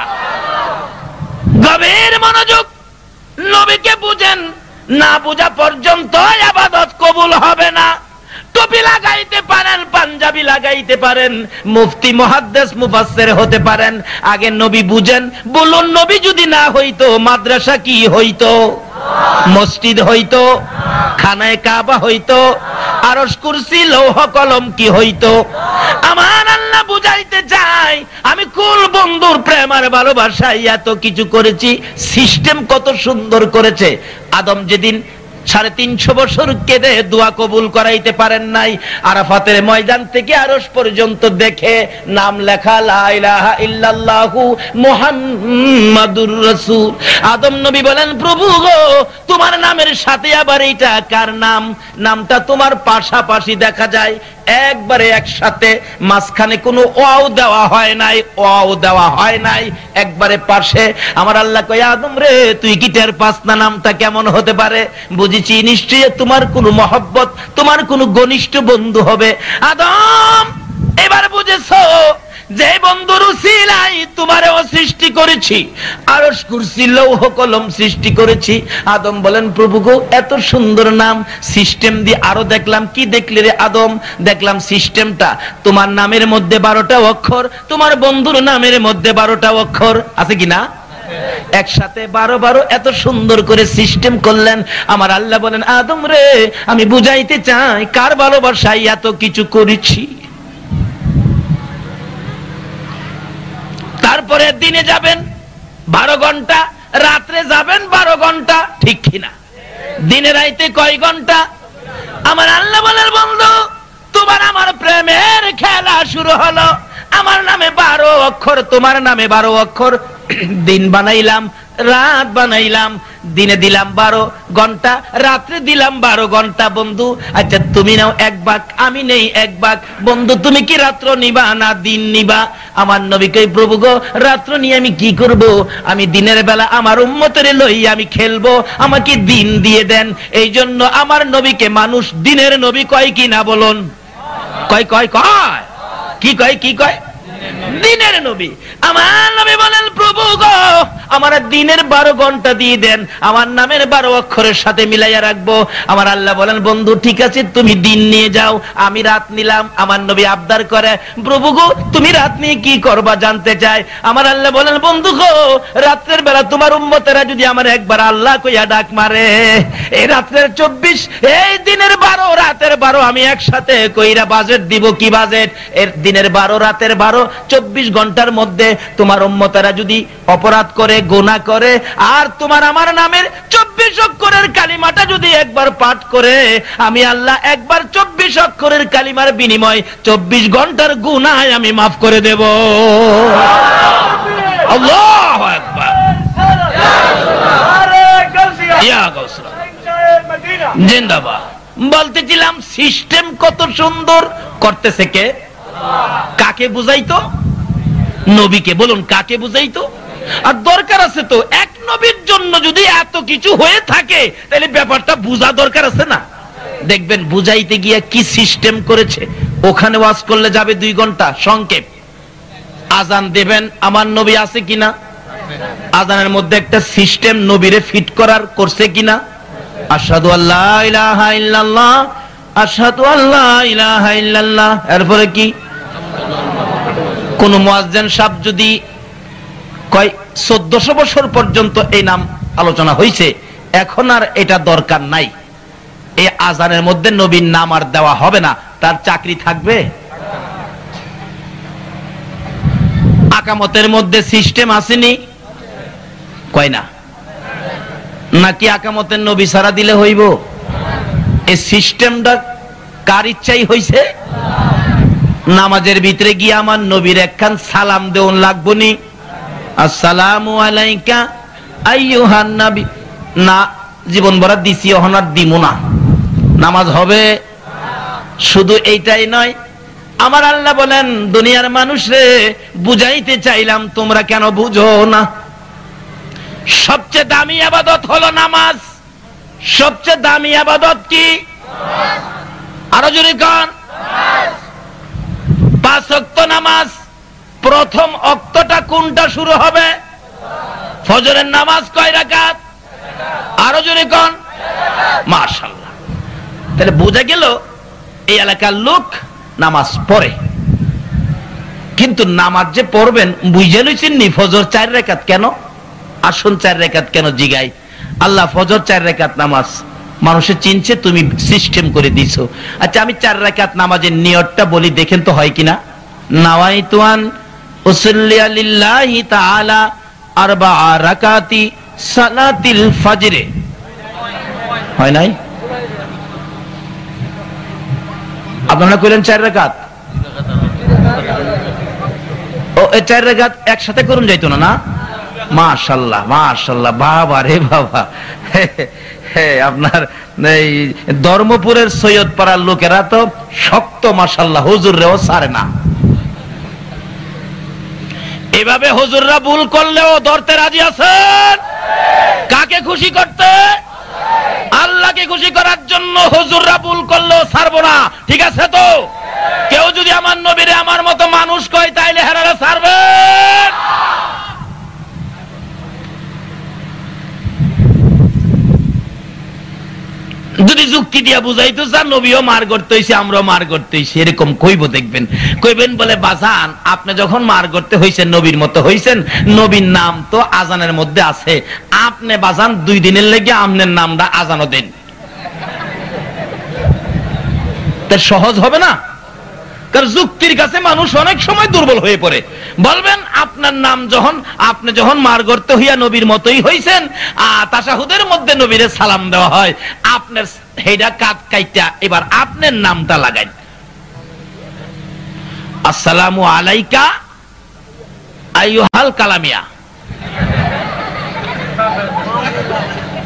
গভীর মনোযোগ, নবীকে বুঝেন, না বুঝা পর্যন্ত ইবাদত কবুল হবে না। টুপি লাগাইতে পারেন, পাঞ্জাবি লাগাইতে পারেন, মুফতি মুহাদ্দিস মুফাসসির হতে পারেন, আগে নবী বুঝেন। বলুন, নবী যদি না হইতো মাদ্রাসা কি হইতো? মসজিদ হইতো? খানায়ে কাবা হইতো? আরশ কুরসি লৌহ কলম কি হইতো? আমার আল্লাহ বুঝাইতে চাই, আমি কুল বন্ধুর প্রেম আর ভালোবাসায় এত কিছু করেছি। সিস্টেম কত সুন্দর করেছে। আদম যেদিন 350 বছর কেঁদে দোয়া কবুল করাইতে পারেন নাই, আরাফাতের ময়দান থেকে আরশ পর্যন্ত দেখে নাম লেখা লা ইলাহা ইল্লাল্লাহু মুহাম্মাদুর রাসূল। আদম নবী বলেন, প্রভু গো, তোমার নামের সাথে আবার এটা কার নাম? নামটা তোমার পাশাপাশি দেখা যায়, একবারে একসাথে, মাঝখানে কোনো ওয়াও দেওয়া হয় নাই, ওয়াও দেওয়া হয় নাই, একবারে পাশে। আমার আল্লাহ কয়, আদম রে, তুই কি টের পাস না নামটা কেমন হতে পারে? বুঝেছি, নিশ্চয়ই তোমার কোনো মহব্বত, তোমার কোনো ঘনিষ্ঠ বন্ধু হবে। আদম, এবার বুঝেছো যে বন্ধুর উসিলায় তোমারও সৃষ্টি করেছি, আরশ কুরসি লৌহ কলম সৃষ্টি করেছি। আদম বলেন, প্রভু গো, এত সুন্দর নাম, সিস্টেম দিয়ে আরো দেখলাম। কি দেখলি রে আদম? দেখলাম সিস্টেমটা, তোমার নামের মধ্যে 12টা অক্ষর, তোমার বন্ধুর নামের মধ্যে 12টা অক্ষর আছে কিনা? একসাথে 12 এত সুন্দর করে সিস্টেম করলেন। আমার আল্লাহ বলেন, আদম রে, আমি বুঝাইতে চাই কার ভালোবাসায় এত কিছু করেছি। তারপরে দিনে যাবেন 12 ঘন্টা, রাত্রে যাবেন 12 ঘন্টা, ঠিক কিনা? দিনে রাইতে কয় ঘন্টা? আমার আল্লাহ বলেন, বন্ধু, তোমার আমার প্রেমের খেলা শুরু হলো। আমার নামে 12 অক্ষর, তোমার নামে 12 অক্ষর। দিন বানাইলাম, রাত বানাইলাম, দিনে দিলাম 12 ঘন্টা, রাত্রে দিলাম 12 ঘন্টা। বন্ধু আচ্ছা তুমি নাও 1 ভাগ, আমি নেই 1 ভাগ। বন্ধু তুমি কি রাত্র নিবা না দিন নিবা? আমার নবী কই প্রভু গো, রাত্র নিয়ে আমি কি করব? আমি দিনের বেলা আমার উম্মতের লইয়া আমি খেলবো, আমাকে দিন দিয়ে দেন। এই জন্য আমার নবীকে মানুষ দিনের নবী কয় কি না বলুন? কয় কয় কয় কি কয় কি কয়? দিনের নবী। আমার নবী বলেন প্রভু গো, আমার দিনের 12 ঘন্টা দিয়ে দেন, আমার নামের 12 অক্ষরের সাথে মিলাইয়া রাখবো। আমার আল্লাহ বলেন বন্ধু ঠিক আছে তুমি দিন নিয়ে যাও, আমি রাত নিলাম। আমার নবী আবদার করে প্রভু গো তুমি রাত নিয়ে কি করবা জানতে চায়। আমার আল্লাহ বলেন বন্ধু গো, রাত্রের বেলা তোমার উম্মতেরা যদি আমার একবার আল্লাহ কইয়া ডাক মারে, এই রাত্রের 24 এই দিনের 12 রাতের 12 আমি একসাথে কইরা বাজেট দিব। কি বাজেট? এর দিনের 12 রাতের 12 24 ঘন্টার মধ্যে তোমার উম্মতেরা যদি অপরাধ করে, গুনাহ করে, আর তোমার আমার নামের 24 অক্ষরের কালিমাটা যদি একবার পাঠ করে, আমি আল্লাহ একবার 24 অক্ষরের কালিমার বিনিময় 24 ঘন্টার গুনাহ আমি মাফ করে দেব। আল্লাহু আকবার। ইয়া গাউসুল্লাহ জিন্দাবাদ। বলতেছিলাম সিস্টেম কত সুন্দর করতেছে কে? কাকে বুঝাইতো? নবীকে। বলুন কাকে বুঝাইতো? আর দরকার আছে তো, এক নবীর জন্য যদি এত কিছু হয়ে থাকে তাহলে ব্যাপারটা বুঝা দরকার আছে না? দেখবেন বুঝাইতে গিয়া কি সিস্টেম করেছে। ওখানে ওয়াজ করলে যাবে 2 ঘন্টা সংক্ষেপ, আজান দেবেন আমার নবী আছে কিনা, আজানের মধ্যে একটা সিস্টেম নবীরে ফিট করার করছে কিনা। আশহাদু আল্লা ইলাহা ইল্লাল্লাহ, আশহাদু আল্লা ইলাহা ইল্লাল্লাহ। এরপরে কি? কোন মুয়াজ্জিন সাহেব যদি কয় 1400 বছর পর্যন্ত এই নাম আলোচনা হয়েছে, এখন আর এটা দরকার নাই, এই আজানের মধ্যে নবীর নাম আর দেওয়া হবে না, তার চাকরি থাকবে? আকামতের মধ্যে সিস্টেম আসেনি? কয় না? নাকি আকামতের নবী সারা দিলে হইব? এই সিস্টেমটা কার ইচ্ছাই হইছে? নামাজের ভিতরে গিয়ে আমার নবীর একখান সালাম দেওন লাগবো নি, আসসালামু আলাইকা আইয়ুহান নবী। না, জীবন ভরা দিছি, অহনার দিমু না, নামাজ হবে? শুধু এইটাই নয়, আমার আল্লাহ বলেন দুনিয়ার মানুষরে বুঝাইতে চাইলাম তোমরা কেন বুঝো না। সবচেয়ে দামি ইবাদত হলো নামাজ। সবচেয়ে দামি ইবাদত কি? আরো জোরে কোন? 5 ওয়াক্ত নামাজ। প্রথম ওয়াক্তটা কোনটা শুরু হবে? ফজরের নামাজ কয় রাকাত? আরো জোরে কোন? মাশাআল্লাহ। তাহলে বোঝা গেল এই এলাকার লোক নামাজ পড়ে, কিন্তু নামাজ যে পড়বেন বুঝে লইছেন নি ফজর 4 রাকাত কেন? আসুন 4 রাকাত কেন জিগাই। আল্লাহ ফজর 4 রাকাত নামাজ মানুষে চিনছে, তুমি সিস্টেম করে দিছো। আচ্ছা আমি 4 রাকাত নামাজের নিয়তটা বলি, দেখেন তো হয় কিনা। নাওয়াইতু আন উসাল্লি লিল্লাহি তাআলা 4 রাকাতি সালাতিল ফজরে। হয় নাই? আপনারা কইলেন 4 রাকাত। ও এই 4 রাকাত একসাথে করুন যাইতো না? না, মাশাআল্লাহ মাশাআল্লাহ, বাবা রে বাবা। আপনার এই ধর্মপুরের সৈয়দ পাড়ার লোকেরা তো শক্ত, মাশাআল্লাহ, হুজুররেও ছাড়ে না। এভাবে হুজুররা ভুল করলেও ধরতে রাজি আছেন? কাকে খুশি করতে? আল্লাহকে খুশি করার জন্য হুজুররা ভুল করলেও ছাড়বো না, ঠিক আছে তো? কেউ যদি আমার নবীরে আমার মতো মানুষ কয় তাইলে হেরারা ছাড়বেন? যদি যুক্তি দিয়া বুঝাইতো চান নবীও মার করতে হইছে, আমরাও মার করতে হইছে, এরকম কইব, দেখবেন কইবেন বলে বাজান আপনি যখন মার করতে হইছেন নবীর মতো হইছেন, নবীর নাম তো আজানের মধ্যে আছে, আপনি বাজান 2 দিনের লেগে আপনার নামটা আজানও দেন, তা সহজ হবে না? কারণ যুক্তির কাছে মানুষ অনেক সময় দুর্বল হয়ে পড়ে। বলবেন আপনার নাম আপনি যখন মার করতে হইয়া নবীর মতোই হইছেন, তাশাহুদের মধ্যে নবীরে সালাম দেওয়া হয়, আপনার হেডা কাট কাইটা এবার আপনার নামটা লাগাই, আসসালামু আলাইকা আইয়ুহাল কালামিয়া।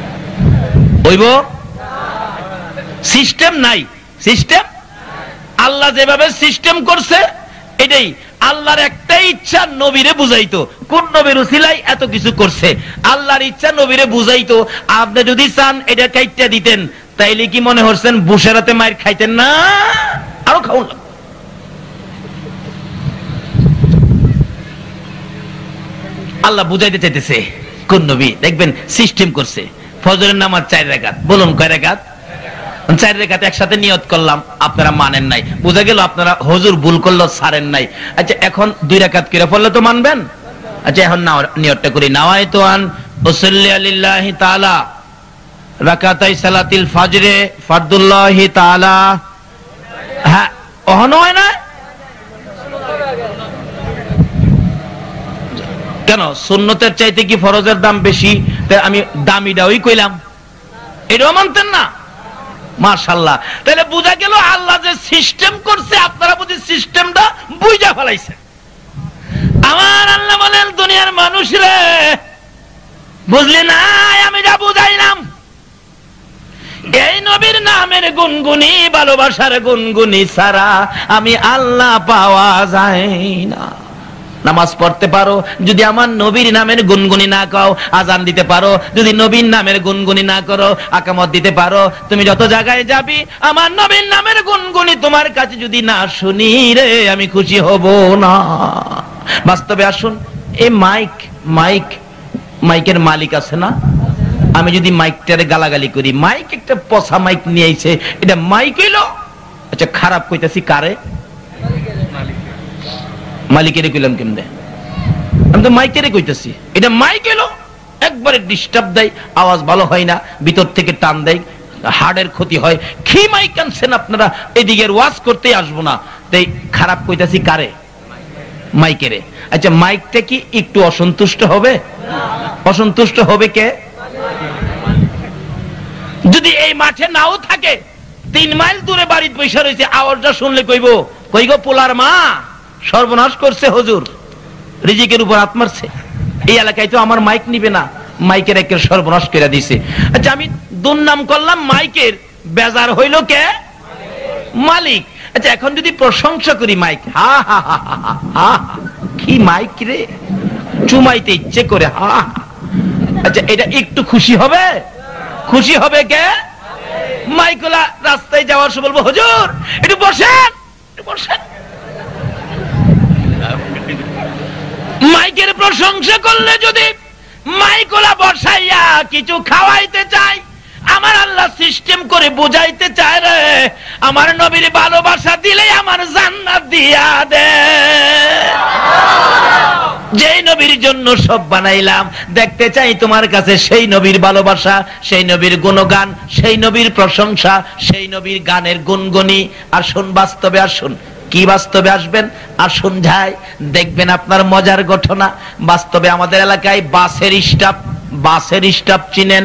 হইব? সিস্টেম নাই, সিস্টেম আল্লাহ যেভাবে সিস্টেম করছে এটাই। আল্লাহর একটাই ইচ্ছা, নবীরে বুঝাইতো। কোন নবীর উসিলাই এত কিছু করছে? আল্লাহর ইচ্ছা নবীরে বুঝাইতো। আপনি যদি চান এটা কাইটটা দিতেন, তাইলে কি মনে হচ্ছেন বুশেরাতে মায়ের খাইতেন না? আরো খাওন। আল্লাহ বুঝাইতে চাইতেছে। কোন নবী দেখবেন সিস্টেম করছে। ফজরের নামাজ 4 রাকাত, বলুন কয় রাকাত? 4 রাকাত একসাথে নিয়ত করলাম, আপনারা মানেন নাই, বুঝা গেল আপনারা হুজুর ভুল করলো, ছাড়েন নাই। আচ্ছা এখন 2 রাকাত করে পড়লে তো মানবেন। আচ্ছা এখন নিয়তটা করি, নাওয়াইতু আন উসাল্লি লিল্লাহি তাআলা রাকাতাই সালাতিল ফজরে ফরদুল্লাহি তাআলা। হ্যাঁ ওহন হয় না কেন? সুন্নতের চাইতে কি ফরজের দাম বেশি? আমি দামিটাই কইলাম, এটাও মানতেন না? মাশাআল্লাহ। তাহলে বুঝা গেল আল্লাহ যে সিস্টেম করছে, আপনারা বুঝি সিস্টেমটা বুঝা ফেলাইছে। আমার আল্লাহ বলেন, দুনিয়ার মানুষ রে বুঝলি না আমি যা বুঝাইলাম? এই নবীর নামের গুনগুনি, ভালোবাসার গুনগুনি ছাড়া আমি আল্লাহ পাওয়া যায় না। নামাজ পড়তে পারো, যদি আমার নবীর নামের গুনগুনি না কাও, আজান দিতে পারো, যদি নবীর নামের গুনগুনি না করো, আকামত দিতে পারো, তুমি যত জায়গায় যাবি আমার নবীর নামের গুনগুনি তোমার কাছে যদি না শুনি রে, আমি খুশি হব না। বাস্তবে আসুন, এই মাইকের মালিক আছে না? আমি যদি মাইকটারে গালাগালি করি, মাইক একটা পচা মাইক নিয়ে আইছে, এটা মাইক হইলো? আচ্ছা খারাপ কইতাছি কারে? মালিকের কইলাম কেমনে? আমি তো মাইকের কইতাছি, এটা মাইক এলো একবারে ডিস্টার্ব দেয়, আওয়াজ ভালো হয় না, ভিতর থেকে টান দেয়, হার্টের ক্ষতি হয়। কি মাইক আনছেন আপনারা? এদিকে ওয়াজ করতে আসবো না। তাই খারাপ কইতাছি কারে? মাইকের। আচ্ছা মাইকটা কি একটু অসন্তুষ্ট হবে? অসন্তুষ্ট হবে কে? যদি এই মাঠে নাও থাকে, 3 মাইল দূরে বাড়িতে বসে রয়েছে, আওয়াজটা শুনলে কইব, কই গো পোলার মা, সর্বনাশ করছে হুজুর, রিজিকের উপর হাত মারছে। এই এলাকায় তো আমার মাইক নিবে না, মাইকের একের সর্বনাশ করে দিছে। আচ্ছা আমি দুর্নাম করলাম মাইকের, বেজার হইল কে? মালিক। আচ্ছা এখন যদি প্রশংসা করি মাইক, হা হা হা হা হা, কি মাইক রে, চুমাইতে ইচ্ছে করে, হা। আচ্ছা এটা একটু খুশি হবে? খুশি হবে কে? মাইকলা রাস্তায় যাওয়ার সময় বলবো, হুজুর একটু বসেন, একটু বসেন। মাইকের প্রশংসা করলে যদি মাইকলা বসাইয়া কিছু খাওয়াইতে চাই, আমার আল্লাহ সিস্টেম করে বুঝাইতে চায় রে, আমার নবীর ভালোবাসা দিলে আমার জান্নাত দিয়া দে। যেই নবীর জন্য সব বানাইলাম, দেখতে চাই তোমার কাছে সেই নবীর ভালোবাসা, সেই নবীর গুণগান, সেই নবীর প্রশংসা, সেই নবীর গানের গুনগুনি। আসুন বাস্তবে আসুন। কি বাস্তবে আসবেন? আসুন যাই, দেখবেন আপনার মজার ঘটনা। বাস্তবে আমাদের এলাকায় বাসের স্টাফ চিনেন?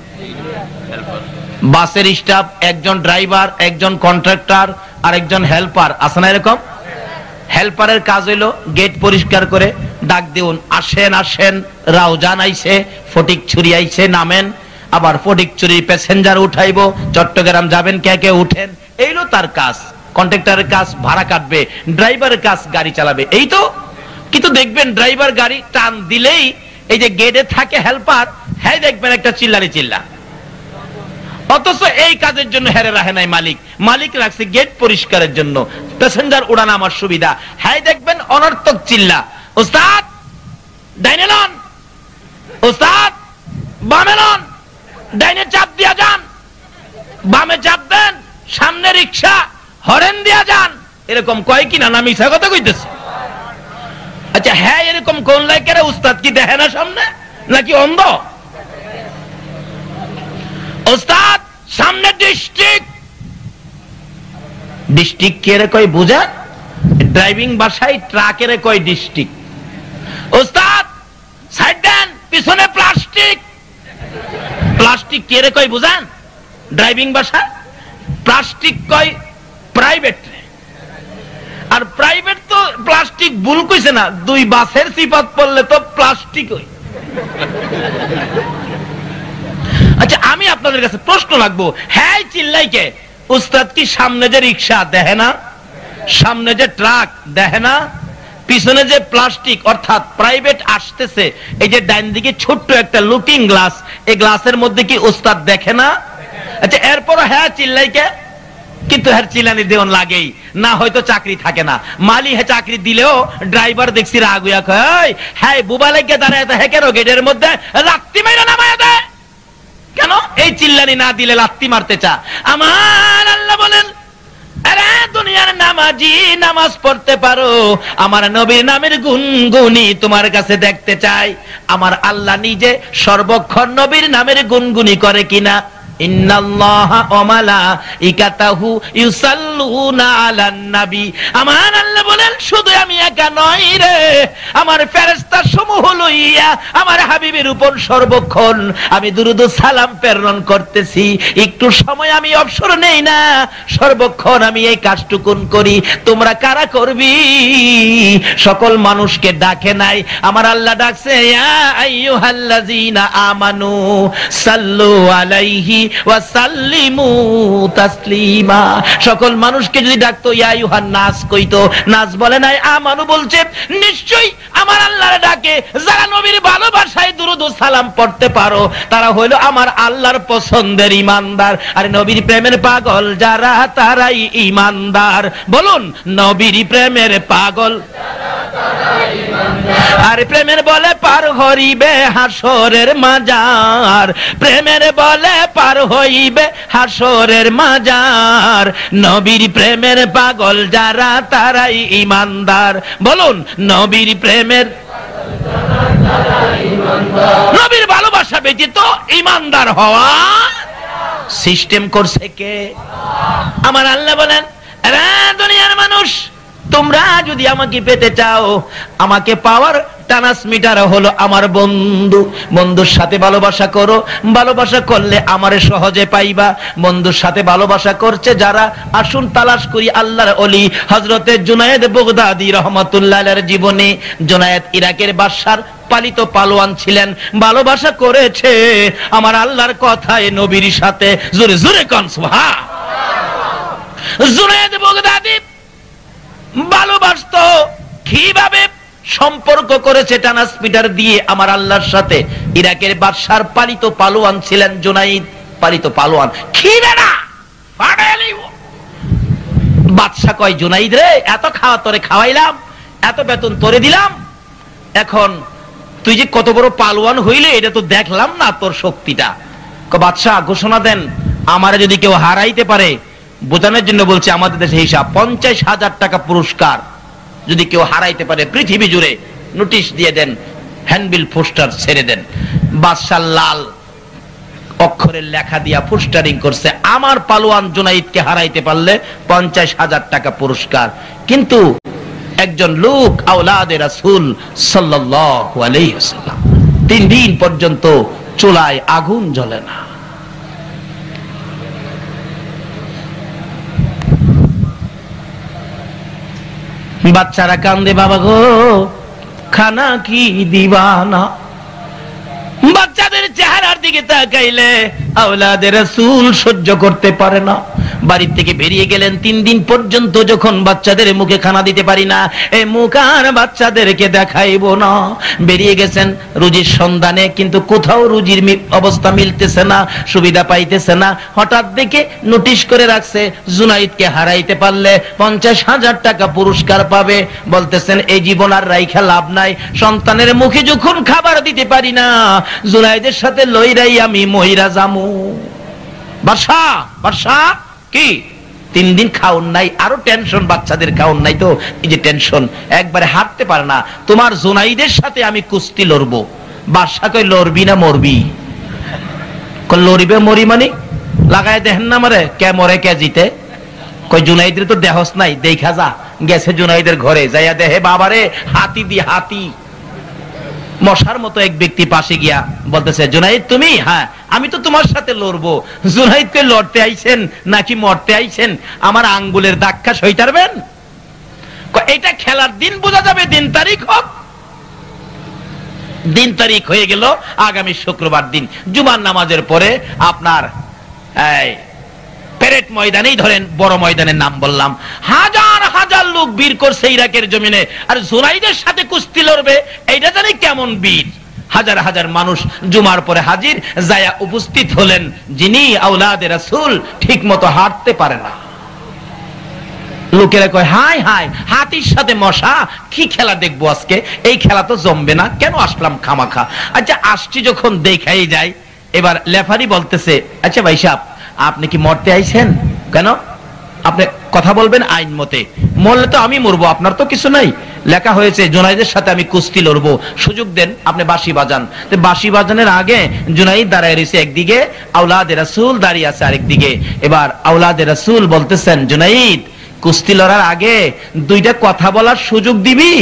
বাসের স্টাফ, একজন ড্রাইভার, একজন কন্ট্রাক্টর আর একজন হেল্পার, আছে না এরকম? হেল্পারের কাজ হইলো গেট পরিষ্কার করে ডাক দিউন, আসেন আসেন, রাউজান আইছে, ফটিক ছুরি আইছে, নামেন। আবার ফটিক ছুরির প্যাসেঞ্জার উঠাইবো, চট্টগ্রাম যাবেন, কে কে উঠেন। এইলো তার কাজ। কন্ট্রাক্টরের কাজ ভাড়া কাটবে, ড্রাইভারের কাজ গাড়ি চালাবে, এই তো। কিন্তু দেখবেন ড্রাইভার গাড়ি টান দিলেই এই যে গেটে থাকে হেল্পার, হ্যাঁ দেখবেন একটা চিল্লারি চিল্লা। অথচ এই কাজের জন্য হেরে রাখে নাই মালিক, মালিক রাখছে গেট পরিষ্কারের জন্য, প্যাসেঞ্জার উড়ানো আমার সুবিধা। হ্যাঁ দেখবেন অনর্থক চিল্লা, ওস্তাদ ডাইনে লন, ওস্তাদ বামে লন, ডাইনে চাপ দিয়া যান, বামে চাপ দেন, সামনে রিক্সা, হরেন দিয়া যান। এরকম কয় কিনা? না মিছা কথা কইতেছে? আচ্ছা হ্যাঁ এরকম কোন লাইকের উস্তাদ কি দেখে না সামনে, নাকি অন্ধ? ওস্তাদ সামনে ডিস্ট্রিক্ট কে রে কয় বুঝা? ড্রাইভিং ভাষায় ট্রাকের কয় ডিস্ট্রিক্ট। ওস্তাদ সাইড দেন, পিছনে প্লাস্টিক কে রে কয় বুঝান? ড্রাইভিং ভাষা প্লাস্টিক কয় প্রাইভেট। আর প্রাইভেট তো প্লাস্টিক ভুল কইছে না, 2 বাসের সিফাত পড়লে তো প্লাস্টিক হই। আচ্ছা আমি আপনাদের কাছে প্রশ্ন রাখবো, হ্যাঁ চিল্লাই কে? উস্তাদ কি সামনে যে রিক্সা দেখে না, সামনে যে ট্রাক দেখে না, পিছনে যে প্লাস্টিক অর্থাৎ প্রাইভেট আসতেছে, এই যে ডাইন দিকে ছোট্ট একটা লুকিং গ্লাস, এই গ্লাসের মধ্যে কি উস্তাদ দেখে না? আচ্ছা এরপর হ্যাঁ চিল্লাই কে? কিন্তু হ্যাঁ চিল্লানি দেওয়ান লাগেই না, হয়তো চাকরি থাকে না। মালি হ্যাঁ চাকরি দিলেও ড্রাইভার দেখছি রাগুয়া কয়, হ্যাঁ বুবা লেগে দাঁড়ায় হ্যাঁ কেন গেটের মধ্যে লাত্তি মাইরা নামায় দেয় কেন? এই চিল্লানি না দিলে লাত্তি মারতে চা। আমার আল্লাহ বলেন, আরে দুনিয়ার নামাজি নামাজ পড়তে পারো, আমার নবীর নামের গুনগুনি তোমার কাছে দেখতে চাই। আমার আল্লাহ নিজে সর্বক্ষণ নবীর নামের গুনগুনি করে কিনা? ইন্নাল্লাহা ওয়া মালাইকাতাহু ইউসাল্লুনা আলান নবী। আমার আল্লাহ বলেন শুধু আমি একা নই রে, আমার ফেরেশতা সমূহ লইয়া আমার হাবিবের উপর সর্বক্ষণ আমি দুরূদ ও সালাম প্রেরণ করতেছি। একটু সময় আমি অবসর নেই না, সর্বক্ষণ আমি এই কাজটুকুন করি। তোমরা কারা করবি? সকল মানুষকে ডাকে নাই, আমার আল্লাহ ডাকছে ইয়া আইয়ুহাল্লাযীনা আমানু সাল্লু আলাইহি ওয়া সাল্লিমু তাসলিমা। সকল মানুষকে যদি ডাকতো ইয়া আইয়ুহান নাস কইতো, নাস বলে নাই, আমানু বলছে। নিশ্চয়ই আমার আল্লাহর ডাকে যারা নবীর ভালোবাসায় দুরূদ ও সালাম পড়তে পারো তারা হইলো আমার আল্লাহর পছন্দের ঈমানদার। আর নবীর প্রেমের পাগল যারা তারাই ঈমানদার। বলুন নবীর প্রেমের পাগল আর প্রেমের বলে পার হইবে হাসরের মাজার, প্রেমের বলে পার হইবে হাসরের মাজার। নবীর প্রেমের পাগল যারা তারাই ঈমানদার। বলুন নবীর প্রেমের, নবীর ভালোবাসা ব্যতীত ঈমানদার হওয়া সিস্টেম করছে কে? আমার আল্লাহ বলেন, আরে দুনিয়ার মানুষ তোমরা যদি আমাকে পেতে চাও, আমাকে পাওয়ার ট্রান্সমিটার হলো আমার বন্ধু। বন্ধুর সাথে ভালোবাসা করো, ভালোবাসা করলে আমারে সহজে পাইবা। বন্ধুর সাথে ভালোবাসা করছে যারা, আসুন তালাশ করি আল্লাহর ওলি হযরতে জুনায়েদ বাগদাদী রাহমাতুল্লাহ আলাইহির জীবনী। জুনায়েদ ইরাকের বাদশার পালিত পালোয়ান ছিলেন, ভালোবাসা করেছে আমার আল্লাহর কথায় নবীর সাথে। জোরে জোরে কোন সুবহান। জুনায়েদ বাগদাদী ভালোবাসতো কিভাবে? সম্পর্ক করেছে ট্রান্সমিটার দিয়ে আমার আল্লাহর সাথে। ইরাকের বাদশার পালিত পালোয়ান ছিলেন জুনাইদ, পালিত পালোয়ান। খিবেনা বাদশা কয়, জুনাইদ রে, এত খাওয়া তোরে খাওয়াইলাম, এত বেতন তোরে দিলাম, এখন তুই যে কত বড় পালোয়ান হইলে এটা তো দেখলাম না তোর শক্তিটা। বাদশা ঘোষণা দেন, আমারে যদি কেউ হারাইতে পারে, বোঝানোর জন্য বলছে আমাদের দেশে হিসাব 50,000 টাকা পুরস্কার যদি কেউ হারাইতে পারে পৃথিবী জুড়ে। নোটিশ দিয়ে দেন, হ্যান্ডবিল পোস্টার ছেড়ে দেন। বাদশাহ লাল অক্ষরের লেখা দিয়া পোস্টারিং করছে, আমার পালোয়ান জুনাইদকে হারাইতে পারলে 50,000 টাকা পুরস্কার। কিন্তু একজন লোক আওলাদে রাসূল সাল্লাল্লাহু আলাইহি ওয়াসাল্লাম 3 দিন পর্যন্ত চুলায় আগুন জ্বলে না। বাচ্চারা কান্দে, বাবা গো খানা কি দিবানা। বাচ্চাদের চেহারার দিকে তাকাইলে আওলাদে রাসূল সহ্য করতে পারে না। বাড়ি থেকে বেরিয়ে গেলেন 3 দিন পর্যন্ত। যখন বাচ্চাদের মুখে খানা দিতে পারি না, এই মুখ আর বাচ্চাদেরকে দেখাইবো না। বেরিয়ে গেছেন রুজির সন্ধানে, কিন্তু কোথাও রুজির অবস্থা মিলতেছে না, সুবিধা পাইতেছে না। হঠাৎ দেখে নোটিশ করে রাখছে, জুনাইদকে হারাইতে পারলে 50,000 টাকা পুরস্কার পাবে। বলতেছেন এই জীবন আর রাইখা লাভ নাই। সন্তানের মুখে যখন খাবার দিতে পারি না, জুনাইদের সাথে লইরাই আমি মইরা জামু। বাদশা বাদশা কি 3 দিন খাওন নাই, আরো টেনশন, বাচ্চাদের খাওন নাই তো এই যে টেনশন, একবারে হাঁটতে পারে না। তোমার জুনাইদের সাথে আমি কুস্তি লড়বো। বাদশা কই, লড়বি না মরবি? কই লড়িবে মরি মানে লাগায় দেখেন না মারে, কে মরে কে জিতে। কই জুনাইদের তো দেহস নাই, দেখা যা। গেছে জুনাইদের ঘরে, যাইয়া দেহে বাবারে হাতি দি হাতি। মশার মতো এক ব্যক্তি পাশে গিয়া বলতেছে, জুনাইদ তুমি? হ্যাঁ আমি তো তোমার সাথে লড়বো। জুনাইদকে লড়তে আইছেন নাকি মরতে আইছেন? আমার আঙ্গুলের দাক্ষা সইতারবেন? এটা খেলার দিন বোঝা যাবে, দিন তারিখ হোক। দিন তারিখ হয়ে গেল আগামী শুক্রবার দিন, জুমার নামাজের পরে আপনার প্যারেড ময়দানেই ধরেন, বড় ময়দানের নাম বললাম, হাজার হাজার লোক বীর করছে ইরাকের জমিনে, আর জুনাইদের সাথে কুস্তি লড়বে, এইটা জানি কেমন বীর। হাজার হাজার মানুষ জুমার পরে হাজির, যায়া উপস্থিত হলেন যিনি আওলাদে রাসূল, ঠিক মতো হাঁটতে পারে না। লোকেরা কয়, হাই হাই, হাতির সাথে মশা, কি খেলা দেখবো আজকে, এই খেলা তো জমবে না, কেন আসলাম খামাখা। আচ্ছা আসছি যখন দেখাই যায়। এবার লেফারি বলতেছে, আচ্ছা ভাই সাহেব, আপনি কি মরতে আইছেন? কেন? আপনি কথা বলবেন আইন মতে, মরলে তো আমি মরবো, আপনার তো কিছু নাই। লেখা হয়েছে জুনাইদের সাথে আমি কুস্তি লড়বো, সুযোগ দেন, আপনি বাঁশি বাজান। বাঁশি বাজানের আগে জুনাইদ দাঁড়ায় রয়েছে একদিকে, আওলাদে রাসূল দাঁড়িয়ে আছে আরেকদিকে। এবার আওলাদে রাসূল বলতেছেন, জুনাইদ কুস্তি লড়ার আগে দুইটা কথা বলার সুযোগ দিবি?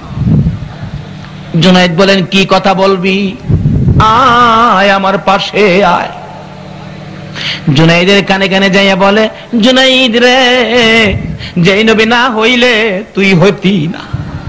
জুনাইদ বলেন, কি কথা বলবি? আয় আমার পাশে আয়। জুনাইদের কানে কানে যাইয়া বলে, জুনাইদ রে, যেই নবী না হইলে তুই হইতি না।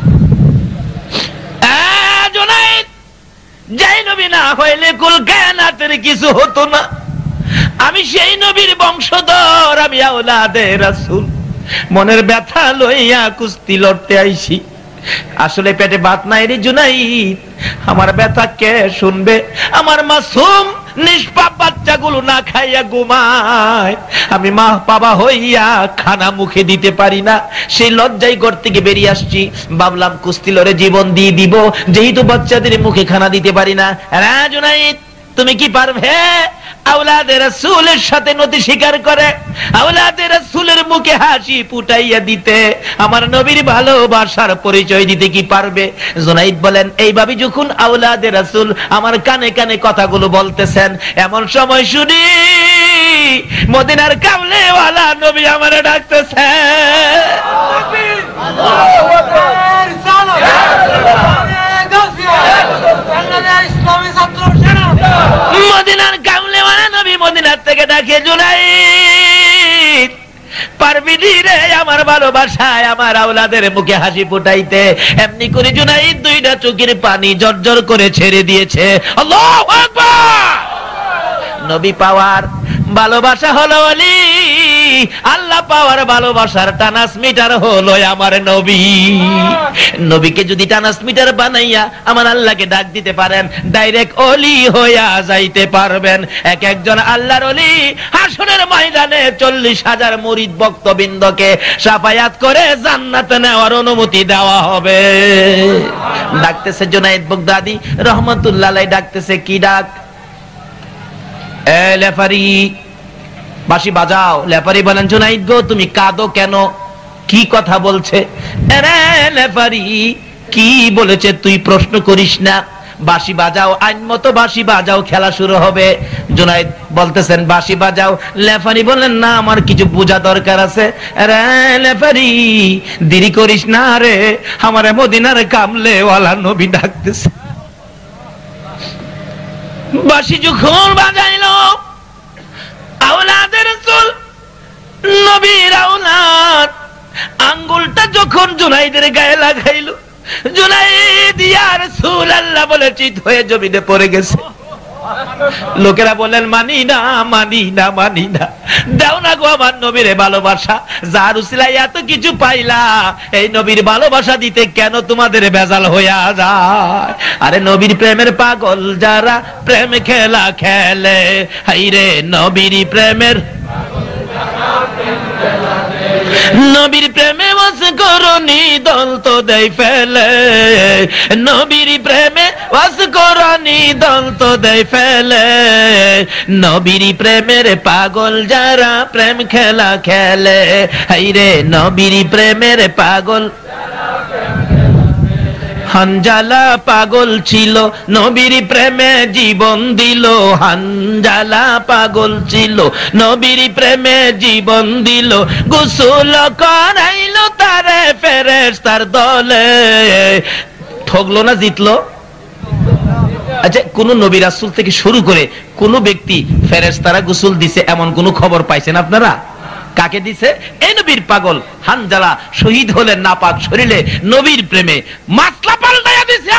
জুনাইদ, যেই নবী না হইলে কুল কায়নাতের কিছু হতো না। আমি সেই নবীর বংশধর, আমি আওলাদে রাসূল। মনের ব্যথা লইয়া কুস্তি লড়তে আইছি, আসলে পেটে ভাত নাই রে জুনাইদ, আমার ব্যথা কে শুনবে? আমার মাসুম নিষ্পাপ বাচ্চাগুলো না খাইয়া ঘুমায়, আমি মা বাবা হইয়া খানা মুখে দিতে পারি না, সেই লজ্জায় ঘর থেকে বেরিয়ে আসছি। ভাবলাম কুস্তি লড়ে জীবন দিয়ে দিব, যেহেতু বাচ্চাদের মুখে খানা দিতে পারি না। জুনাইদ, তুমি কি পারবে আওলাদে রাসূলের সাথে নতি স্বীকার করে আওলাদে রাসূলের মুখে হাসি ফুটাইয়া দিতে, আমার নবীর ভালোবাসার পরিচয় দিতে কি পারবে? জুনাইদ বলেন, এইভাবে যখন আওলাদে রাসূল আমার কানে কানে কথাগুলো বলতেছেন, এমন সময় শুনি মদিনার কামলেওয়ালা নবী আমারে ডাকতেছে। মদিনার কামলেওয়ালা নবী মদিনার থেকে ডাকে, জুনাইদ পারবি রে আমার ভালোবাসায় আমার আওলাদের মুখে হাসি ফুটাইতে? এমনি করে জুনাইদ দুইটা চোখের পানি জর্জর করে ছেড়ে দিয়েছে। আল্লাহু আকবার। নবী পাওয়ার ভালোবাসা হলো ওলি, আল্লাহ পাওয়ার ভালোবাসার ট্রান্সমিটার হলো আমার নবী। নবীকে যদি ট্রান্সমিটার বানাইয়া আমার আল্লাহকে ডাক দিতে পারেন, ডাইরেক্ট ওলি হইয়া যাইতে পারবেন। এক একজন আল্লাহর ওলি হাসরের ময়দানে 40,000 মুরিদ ভক্তবৃন্দকে শাফায়াত করে জান্নাতে নেওয়ার অনুমতি দেওয়া হবে। ডাকতেছে জুনাইদ বাগদাদী রহমাতুল্লাহ আলাইহি, ডাকতেছে কি ডাক? লেফারি, বাঁশি বাজাও। লেফারি বলেন, জুনাইদ গো, তুমি কাঁদো কেন? কি কথা বলছে? লেফারি কি বলেছে তুই প্রশ্ন করিস না, বাঁশি বাজাও, আইন মতো বাঁশি বাজাও, খেলা শুরু হবে। জুনাইদ বলতেছেন, বাঁশি বাজাও। লেফারি বলেন, না, আমার কিছু বোঝা দরকার আছে। লেফারি দেরি করিস না রে, আমার মদিনার কামলেওয়ালা নবী ডাকতেছে। বাঁশি যখন বাজাইল, আওলাদে রাসূল নবীর আওলাদ আঙ্গুলটা যখন জুনাইদের গায়ে লাগাইল, জুনাইদ ইয়া রাসূলুল্লাহ বলে চিৎ হয়ে জমিনে পড়ে গেছে। লোকেরা বলেন, মানি না, মানি না, মানি না, দাও না গো আমার নবীর ভালোবাসা, যার উসিলায় এত কিছু পাইলা, এই নবীর ভালোবাসা দিতে কেন তোমাদের বেজাল হইয়া যায়? আরে নবীর প্রেমের পাগল যারা প্রেম খেলা খেলে, হাইরে নবীর প্রেমের নবীর প্রেমে বস করনি দল তো দেই ফেলে, নবীর প্রেমে বস করনি দল তো দেই ফেলে, নবীর প্রেমের পাগল যারা প্রেম খেলা খেলে, হাইরে নবীর প্রেমের পাগল। হানজালা পাগল ছিল নবীর প্রেমে জীবন দিল, হানজালা পাগল ছিল নবীর প্রেমে জীবন দিল, গোসল করাইলো তারে ফেরেশতার দলে। ঠকলো না জিতলো? আচ্ছা, কোন নবী রাসূল থেকে শুরু করে কোন ব্যক্তি ফেরেশতারা গোসল দিছে এমন কোন খবর পাইছেন আপনারা? কাকে দিছে? এই নবীর পাগল হানজালা শহীদ হলেন নাপাক শরীরে নবীর প্রেমে। মাসলা পাল্টাইয়া দিছে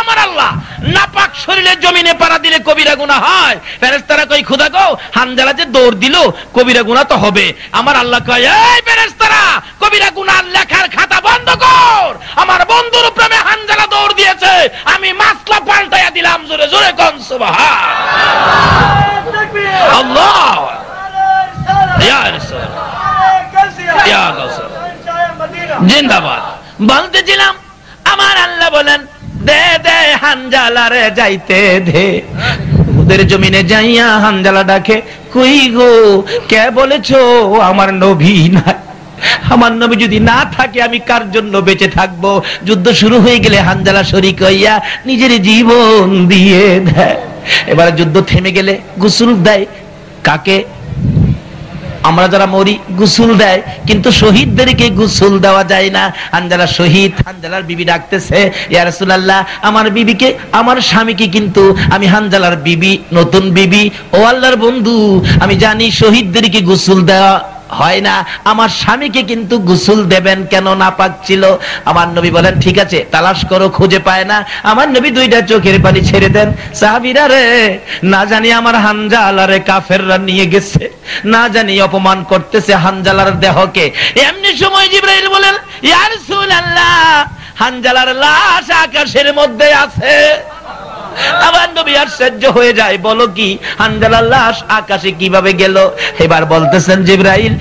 আমার আল্লাহ নাপাক শরীরে জমিনে পাড়া দিলে কবিরা গুনাহ হয়। ফেরেশতারা কই খোদা গো হানজালা যে দৌড় দিল কবিরা গুনাহ তো হবে। আমার আল্লাহ কয় এই ফেরেশতারা কবিরা গুনাহ লেখার খাতা বন্ধ কর। আমার বন্ধুর প্রেমে হানজালা দৌড় দিয়েছে, আমি মাসলা পাল্টাইয়া দিলাম। জোরে জোরে কোন সুবহান আল্লাহ। ইয়া রাসূল ইয়া রাসূল জিন্দাবাদ। বলতেছিলাম আমার আল্লাহ বলেন দে দে হানজালারে যাইতে দে। ওদের জমিনে যাইয়া হানজালা ডাকে কই গো কে বলেছো আমার নবী নাই? আমার নবী যদি না থাকে আমি কার জন্য বেঁচে থাকবো? যুদ্ধ শুরু হয়ে গেলে হানজালা শরীক হইয়া নিজের জীবন দিয়ে দেয়। এবার যুদ্ধ থেমে গেলে গোসল দেয়। কাকে? আমরা যারা মরি গোসল দেয়, কিন্তু শহীদদেরকে গোসল দেওয়া যায় না। হানজালা শহীদ, হানজালার বিবি ডাকতেছে ইয়া রাসূলুল্লাহ আমার বিবিকে, আমার স্বামীকে কিন্তু আমি হানজালার বিবি, নতুন বিবি। ও আল্লাহর বন্ধু আমি জানি শহীদদেরকে গোসল দেওয়া হয় না, আমার স্বামীকে কিন্তু গোসল দেবেন কেন? নাপাক ছিল। আমার নবী বলেন ঠিক আছে তালাশ করো, খুঁজে পায় না। আমার নবী দুইটা চোখের পানি ছেড়ে দেন। সাহাবীরা রে না জানি আমার হানজালারে কাফেররা নিয়ে গেছে, না জানি অপমান করতেছে হানজালার দেহকে। এমনি সময় জিবরাইল বলেন ইয়া রাসূলুল্লাহ হানজালার লাশ আকাশের মধ্যে আছে। আমার নবী আশ্চর্য হয়ে যায়, বলো কি হানজালার লাশ আকাশে কিভাবে গেল? এবার বলতেছেন জিবরাইল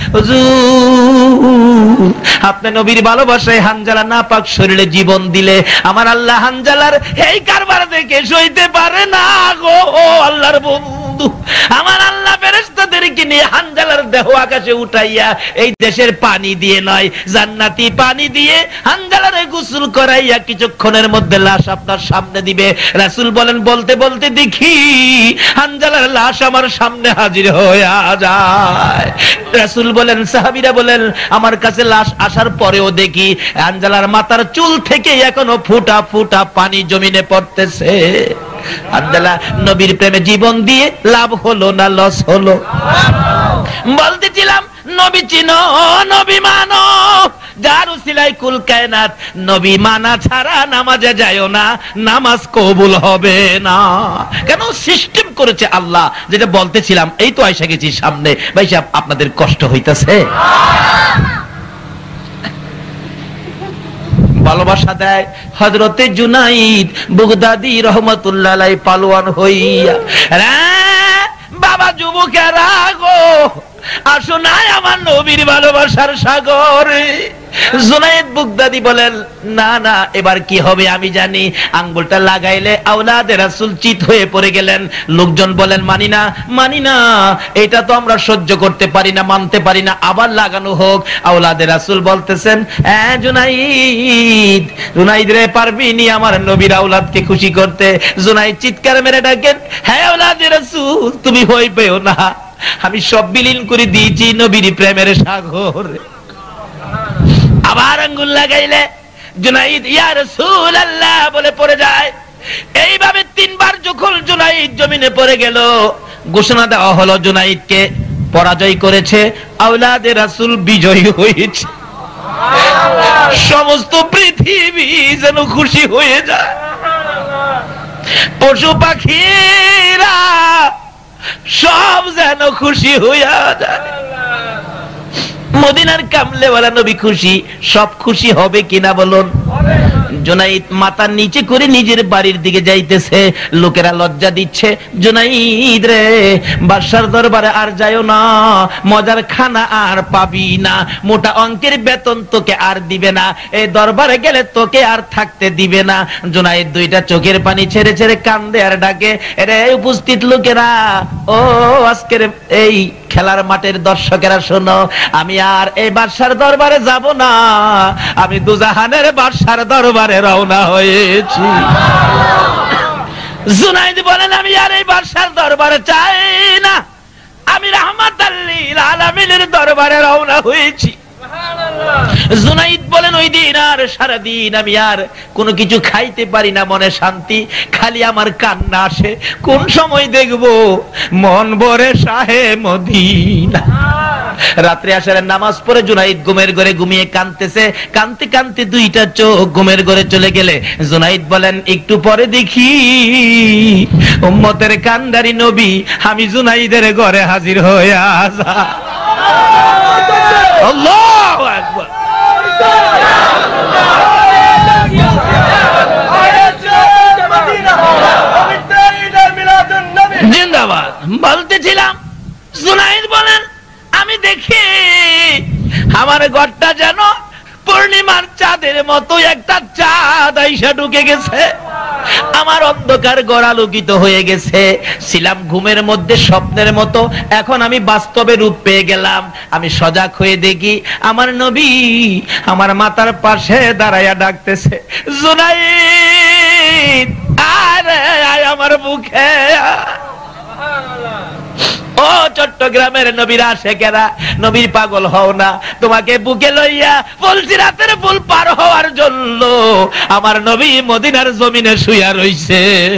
হুজুর আপনি নবীর ভালোবাসায় হানজালা নাপাক শরীরে জীবন দিলে আমার আল্লাহ হানজালার এই কারবার দেখে সইতে পারে না গো আল্লাহর বন্ধু। আমার আল্লাহ ফেরেশতাদেরকে নিয়ে হানজালার দেহ আকাশে উঠাইয়া এই দেশের পানি দিয়ে নয় জান্নাতি পানি দিয়ে হানজালারে গোসল করাইয়া কিছুক্ষণের মধ্যে লাশ আপনার সামনে দিবে। রাসূল বলেন বলতে বলতে দেখি হানজালার লাশ আমার সামনে হাজির হয়ে যায়। রাসূল বলেন সাহাবীরা বলেন আমার কাছে লাশ আসার পরেও দেখি হানজালার মাথার চুল থেকে এখনো ফুটা ফুটা পানি জমিনে পড়তেছে। হানজালা নবীর প্রেমে জীবন দিয়ে লাভ হলো না লস হলো? বলতেছিলাম নবী চিনো, নবী মানো, যার উসিলায় কুল কায়নাত। নবী মানা ছাড়া নামাজে যায়ও না, নামাজ কবুল হবে না। কেন? সিস্টেম করেছে আল্লাহ। যেটা বলতেছিলাম এই তো আইসা গেছি সামনে। ভাই সাহেব আপনাদের কষ্ট হইতাছে? ভালোবাসা দেয় হযরতে জুনাইদ বাগদাদী রাহমাতুল্লাহ আলাইহি পালোয়ান হইয়া। বাবা যুবকেরা গো আসো না আমার নবীর ভালোবাসার সাগরে। জুনাইদ বাগদাদী বলেন না না এবার কি হবে আমি জানি। আঙ্গুলটা লাগাইলে আওলাদে রাসূল চিত হয়ে পড়ে গেলেন। লোকজন বলেন মানি না মানি না, এটা তো আমরা সহ্য করতে পারি না, মানতে পারি না, আবার লাগানো হোক। আওলাদে রাসূল বলতেছেন জুনাইদ, জুনাইদ রে পারবি নি আমার নবীর আওলাদকে খুশি করতে? জুনাইদ চিৎকার মেরে ডাকেন হ্যাঁ আওলাদে রাসূল তুমি ভয় পেও না, আমি সব বিলীন করে দিয়েছি নবীর প্রেমের সাগর। আবার আঙ্গুল লাগাইলে জুনাইদ ইয়া রাসূলুল্লাহ বলে পড়ে যায়। এইভাবে তিনবার যখন জুনাইদ জমিনে পড়ে গেল ঘোষণা দেওয়া হলো জুনাইদকে পরাজয় করেছে আওলাদে রাসূল বিজয়ী হয়েছে। সমস্ত পৃথিবী যেন খুশি হয়ে যায়, পশু পাখিরা সব যেন খুশি হইয়া যায়। মদিনার কামলেওয়ালা নবী খুশি, সব খুশি হবে কিনা বলুন? জুনাইদ মাথা নিচে করে নিজের বাড়ির দিকে যাইতেছে, লোকেরা লজ্জা দিচ্ছে। জুনাইদ রে বাদশার দরবারে আর যাইও না, মজার খানা আর পাবি না, মোটা অঙ্কের বেতন তোকে আর দিবে না, এই দরবারে গেলে তোকে আর থাকতে দিবে না। জুনাইদ দুইটা চোখের পানি ছেড়ে ছেড়ে কান্দে আর ডাকে রে উপস্থিত লোকেরা, ও আজকের এই খেলার মাঠের দর্শকেরা শোনো, আমি আর এই বাদশার দরবারে যাব না, আমি দুজাহানের বাদশার দরবারে রওনা হয়েছি। জুনাইদ বলেন আমি আর এই বাদশার দরবারে চাই না, আমি রাহমাতাল লিল আলামিনের দরবারে রওনা হয়েছি। জুনাইদ বলেন ওই দিন আর সারাদিন আমি আর কোনো কিছু খাইতে পারি না, মনে শান্তি, খালি আমার কান্না আসে, কোন সময় দেখবো মন ভরে শাহে মদিনা। রাত্রে আসারের নামাজ পড়ে জুনাইদ ঘুমের ঘরে ঘুমিয়ে কাঁদতেছে, কাঁদতে কাঁদতে দুইটা চোখ ঘুমের ঘরে চলে গেলে জুনাইদ বলেন একটু পরে দেখি উম্মতের কান্দারি নবী আমি জুনাইদের ঘরে হাজির হয়ে আসা। আল্লাহু আকবার। জিন্দাবাদ। বলতেছিলাম জুনাইদ বলেন আমি দেখি আমার ঘরটা যেন পূর্ণিমার চাঁদের মতো একটা চাঁদ আইসা ঢুকে গেছে, আমার অন্ধকার ঘর আলোকিত হয়ে গেছে। ছিলাম ঘুমের মধ্যে স্বপ্নের মতো, এখন আমি বাস্তবে রূপ পেয়ে গেলাম। আমি সজাগ হয়ে দেখি আমার নবী আমার মাথার পাশে দাঁড়াইয়া ডাকতেছে, জুনাইদ আরে আয় আমার বুকে। ও চট্টগ্রামের নবীর আশেকেরা, নবীর পাগল হও না, তোমাকে বুকে লইয়া বলছি রাতের ফুল পার হওয়ার জন্য আমার নবী মদিনার জমিনে শুয়া রইছে।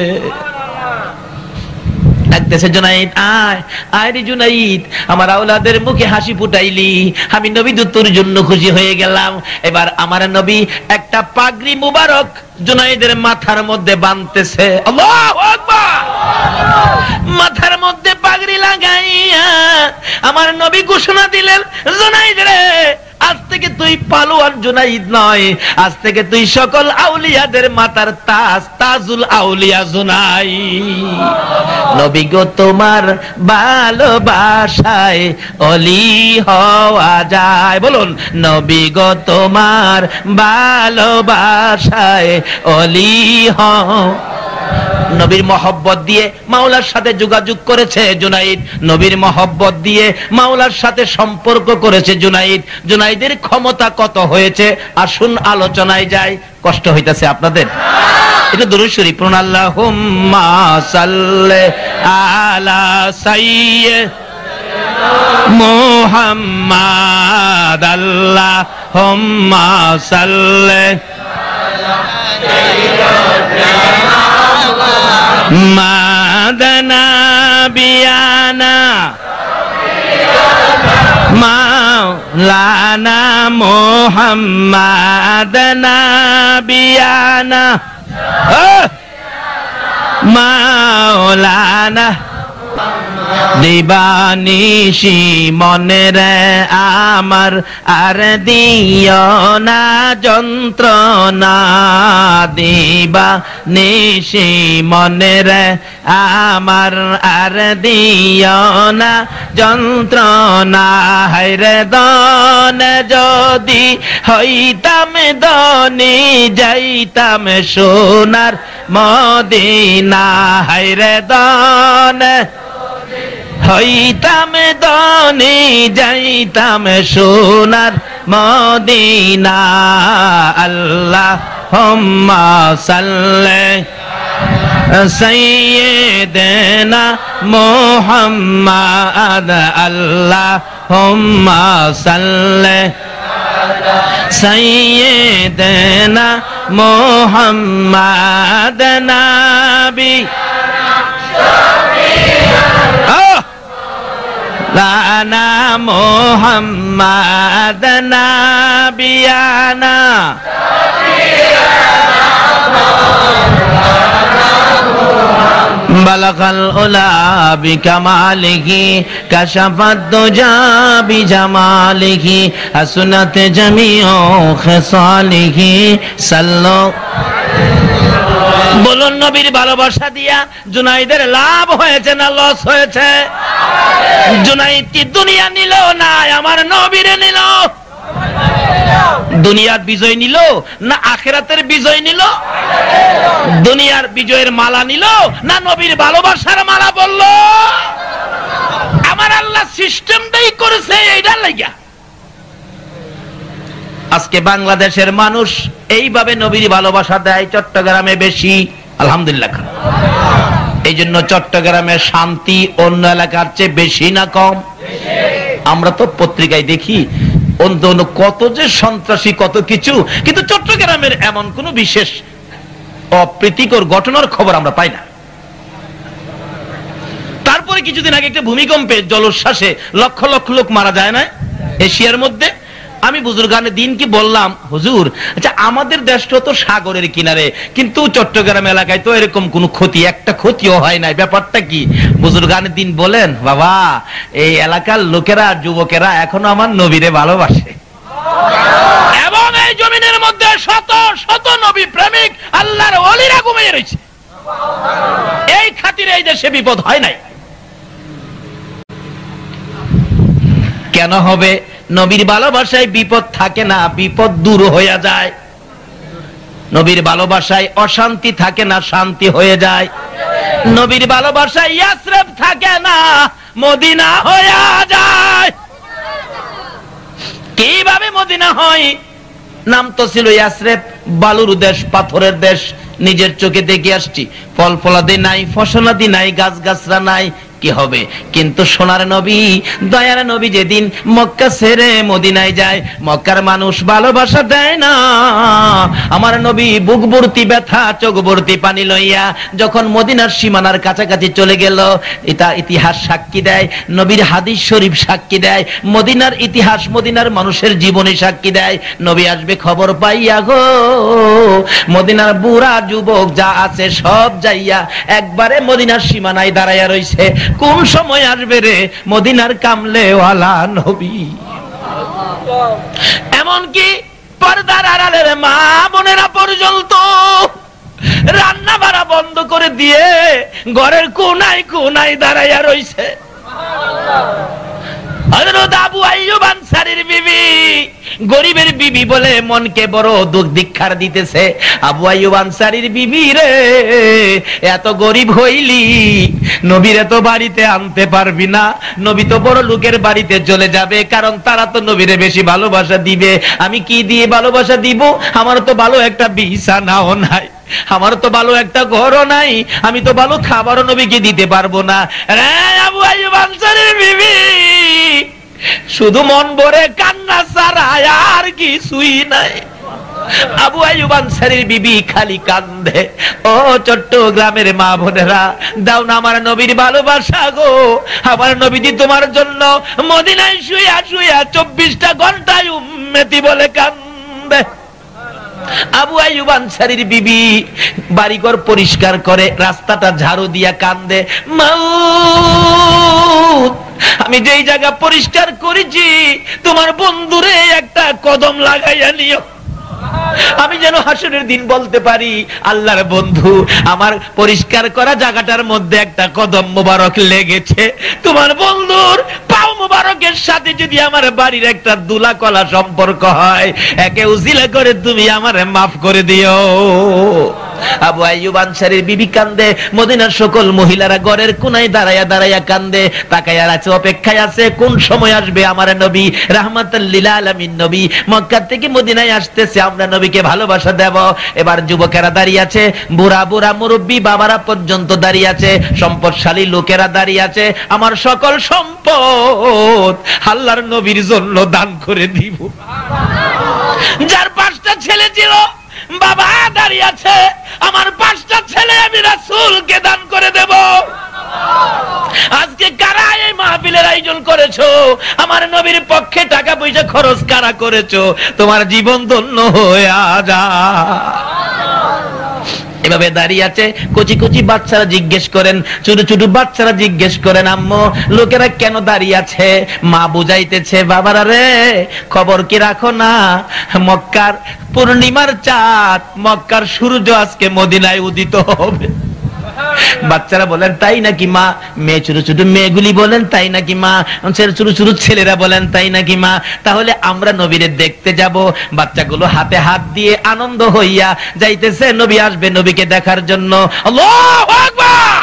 ডাকতেছে জুনাইদ আয় আয় রে জুনাইদ, আমার আওলাদের মুখে হাসি ফুটাইলি, আমি নবী তোর জন্য খুশি হয়ে গেলাম। এবার আমার নবী একটা পাগড়ি মুবারক জুনাইদের মাথার মধ্যে বাঁধতেছে। আল্লাহু আকবার। মাথার মধ্যে পাগড়ি লাগাইয়া আমার নবী ঘোষণা দিলেন, জুনাইদ রে আজ থেকে তুই পালোয়ান জুনাইদ নয়, আজ থেকে তুই সকল আউলিয়াদের মাথার তাজ, তাজুল আউলিয়া জুনাইদ। নবী গো তোমার ভালোবাসায় অলি হওয়া যায়, বলুন নবী গো তোমার ভালোবাসায় অলি হও। নবীর মহব্বত দিয়ে মাওলার সাথে যোগাযোগ করেছে জুনাইদ, নবীর মহব্বত দিয়ে মাওলার সাথে সম্পর্ক করেছে জুনাইদ। জুনাইদের ক্ষমতা কত হয়েছে আসুন আলোচনায় যাই। কষ্ট হইতাছে আপনাদের? এটা দুরূদ শরীফ পড়ুন। আল্লাহুম্মা সাল্লি আলা সাইয়্যিদিনা মুহাম্মাদ, আল্লাহুম্মা সাল্লি মাদানা বিয়ানা মাওলানা মুহাম্মাদ নাবিয়ানা মাওলানা দিবানিশি মনে রে আমার আর দিও না যন্ত্রণা, দিবানিশি মনে রে আমার আর দিও না যন্ত্রণা। হায়রে দন যদি হইতাম ধনী যাইতাম সোনার মদিনা, হায়রে দন হইতাম ধনী যাইতাম সোনার মদিনা। আল্লাহুম্মা সাল্লি সাইয়্যিদিনা মুহাম্মাদ, আল্লাহুম্মা সাল্লি সাইয়্যিদিনা মুহাম্মাদ নাবি লানা মুহাম্মাদ নাবিয়ানা বালাগাল উলা বিকামালিহি কাশাফাদ দুজা বিজামালিহি হাসনাত জামিউ খিসালিহি সাল্লু। বলুন নবীর ভালোবাসা দিয়া জুনাইদের লাভ হয়েছে না লস হয়েছে? জুনাইদ কি দুনিয়া নিল না আমার নবীরে নিল? দুনিয়ার বিজয় নিল না আখিরাতের বিজয় নিল? দুনিয়ার বিজয়ের মালা নিল না নবীর ভালোবাসার মালা বলল? আমার আল্লাহ সিস্টেমটাই করেছে এইটার লাগা। আজকে বাংলাদেশের মানুষ এইভাবে নবীর ভালোবাসা দেয়, চট্টগ্রামে বেশি আলহামদুলিল্লাহ। এই জন্য চট্টগ্রামের শান্তি অন্য এলাকার চেয়ে বেশি না কম? আমরা তো পত্রিকায় দেখি অন্য কত যে সন্ত্রাসী, কত কিছু, কিন্তু চট্টগ্রামের এমন কোন বিশেষ অপ্রীতিকর ঘটনার খবর আমরা পাই না। তারপরে কিছুদিন আগে একটা ভূমিকম্পে জলোচ্ছ্বাসে লক্ষ লক্ষ লোক মারা যায় না এশিয়ার মধ্যে। আমি বুজুর্গানে দিন কি বললাম, হুজুর আচ্ছা আমাদের দেশটা তো সাগরের কিনারে, কিন্তু চট্টগ্রাম এলাকায় তো এরকম কোন ক্ষতি, একটা ক্ষতিও হয় নাই, ব্যাপারটা কি? বুজুর্গানে দিন বলেন, বাবা এই এলাকার লোকেরা, যুবকেরা এখনো আমার নবীরে ভালোবাসে, এবং এই জমিনের মধ্যে শত শত নবী প্রেমিক আল্লাহর ওলিরা ঘুমিয়ে রয়েছে। এই খাতিরে এই দেশে বিপদ হয় নাই। কেন হবে? নবীর ভালোবাসায় বিপদ থাকে না, বিপদ দূর হয়ে যায়। নবীর ভালোবাসায় অশান্তি থাকে না, শান্তি হয়ে যায়। নবীর ভালোবাসায় ইয়াসরিব থাকে না, মদিনা হয়ে যায়। কিভাবে মদিনা হয়? নাম তো ছিল ইয়াসরিব, বালুর দেশ, পাথরের দেশ। নিজের চোখে দেখে আসছি, ফল ফলাদি নাই, ফসলাদি নাই, গাছ গাছরা নাই, কি হবে? কিন্তু সোনার নবী, দয়ার নবী যেদিন মক্কা ছেড়ে মদিনায় যায়, মক্কার মানুষ ভালোবাসা দেয় না। আমার নবী বুক ভর্তি ব্যথা, চোখ ভর্তি পানি লইয়া যখন মদিনার সীমানার কাছাকাছি চলে গেল, এটা ইতিহাস সাক্ষী দেয়, নবীর হাদিস শরীফ সাক্ষী দেয়, মদিনার ইতিহাস, মদিনার মানুষের জীবনী সাক্ষী দেয়। নবী আসবে খবর পাইয়া গো, মদিনার বুড়া যুবক যা আছে সব যাইয়া একবারে মদিনার সীমানায় দাঁড়াইয়া রইছে। কোন সময় আসবে রে মদিনার কামলেওয়ালা নবী? এমনকি পর্দার আড়ালের মা বোনেরা পর্যন্ত রান্না বাড়া বন্ধ করে দিয়ে ঘরের কোনায় কোনায় দাঁড়াইয়া রইছে। হযরত আবু আইয়ুব আনসারীর বিবি, গরিবের বিবি বলে মনকে বড় দুঃখ দীক্ষার দিতেছে। আবু আইয়ুব আনসারীর বিবি রে, এত গরিব হইলি, নবীর এত বাড়িতে আনতে পারবি না, নবী তো বড় লোকের বাড়িতে চলে যাবে, কারণ তারা তো নবীরে বেশি ভালোবাসা দিবে। আমি কি দিয়ে ভালোবাসা দিব? আমার তো ভালো একটা বিছানাও নাই, আমার তো ভালো একটা ঘরও নাই, আমি তো ভালো খাবারও নবীকে দিতে পারবো না। রে আবু আইয়ুব আনসারীর বিবি, শুধু মন ভরে কান্না ছাড়া আর কিছুই নাই। আবু আইয়ুব আনসারীর বিবি খালি কান্দে। ও চট্টগ্রামের মা বোনেরা, দাও না আমার নবীর ভালোবাসা গো। আমার নবীজি তোমার জন্য মদিনায় শুইয়া শুইয়া 24টা ঘন্টায় উম্মতি বলে কান্দে। আবু আইয়ুব আনসারীর বিবি বাড়িঘর পরিষ্কার করে, রাস্তাটা ঝাড়ু দিয়া কান্দে, মাউত আমি যেই জায়গা পরিষ্কার করেছি তোমার বন্ধুরে একটা কদম লাগাইয়া নিও, আমি যেন হাসরের দিন বলতে পারি আল্লাহর বন্ধু আমার পরিষ্কার করা জায়গাটার মধ্যে একটা কদম মোবারক লেগেছে। তোমার বন্ধুর পাও মোবারকের সাথে যদি আমার বাড়ির একটা দুলা কলা সম্পর্ক হয়, একে উজিলা করে তুমি আমারে মাফ করে দিও। আবু আইয়ুব আনসারীর বিবি কান্দে, মদিনার সকল মহিলারা ঘরের কোনায় দাঁড়াইয়া দাঁড়াইয়া কান্দে, তাকাইয়া আছে, অপেক্ষায় আছে কোন সময় আসবে আমার নবী রাহমাতাল লিল আলামিন নবী মক্কা থেকে মদিনায় আসতেছে, আমরা নবীকে ভালোবাসা দেব। এবার যুবকেরা দাঁড়িয়ে আছে, বুড়া বুড়া মুরব্বী বাবারা পর্যন্ত দাঁড়িয়ে আছে, সম্পদশালী লোকেরা দাঁড়িয়ে আছে, আমার সকল সম্পদ আল্লাহর নবীর জন্য দান করে দিব। যার 5টা ছেলে ছিল বাবা দাঁড়িয়ে আছে, আমার 5টা ছেলে আমি রাসূলকে দান করে দেব। আজকে কারা এই মাহফিলের আয়োজন করেছো? আমার নবীর পক্ষে টাকা পয়সা খরচ কারা করেছো? তোমার জীবন ধন্য হয়ে যা। এভাবে দাঁড়িয়ে আছে, কচি কচি বাচ্চারা জিজ্ঞেস করেন, ছোট ছোট বাচ্চারা জিজ্ঞেস করেন, আম্মু লোকেরা কেন দাঁড়িয়ে আছে? মা বুঝাইতেছে, বাবারা রে খবর কি রাখো না, মক্কার পূর্ণিমার চাঁদ, মক্কার সূর্য আজকে মদিনায় উদিত হবে। বাচ্চারা বলেন তাই নাকি মা? মেয়ে ছোট ছোট মেয়েগুলি বলেন তাই নাকি মা? ছোট ছোট ছেলেরা বলেন তাই নাকি মা? তাহলে আমরা নবীরে দেখতে যাব। বাচ্চাগুলো হাতে হাত দিয়ে আনন্দ হইয়া যাইতেছে, নবী আসবে নবীকে দেখার জন্য। আল্লাহু আকবার।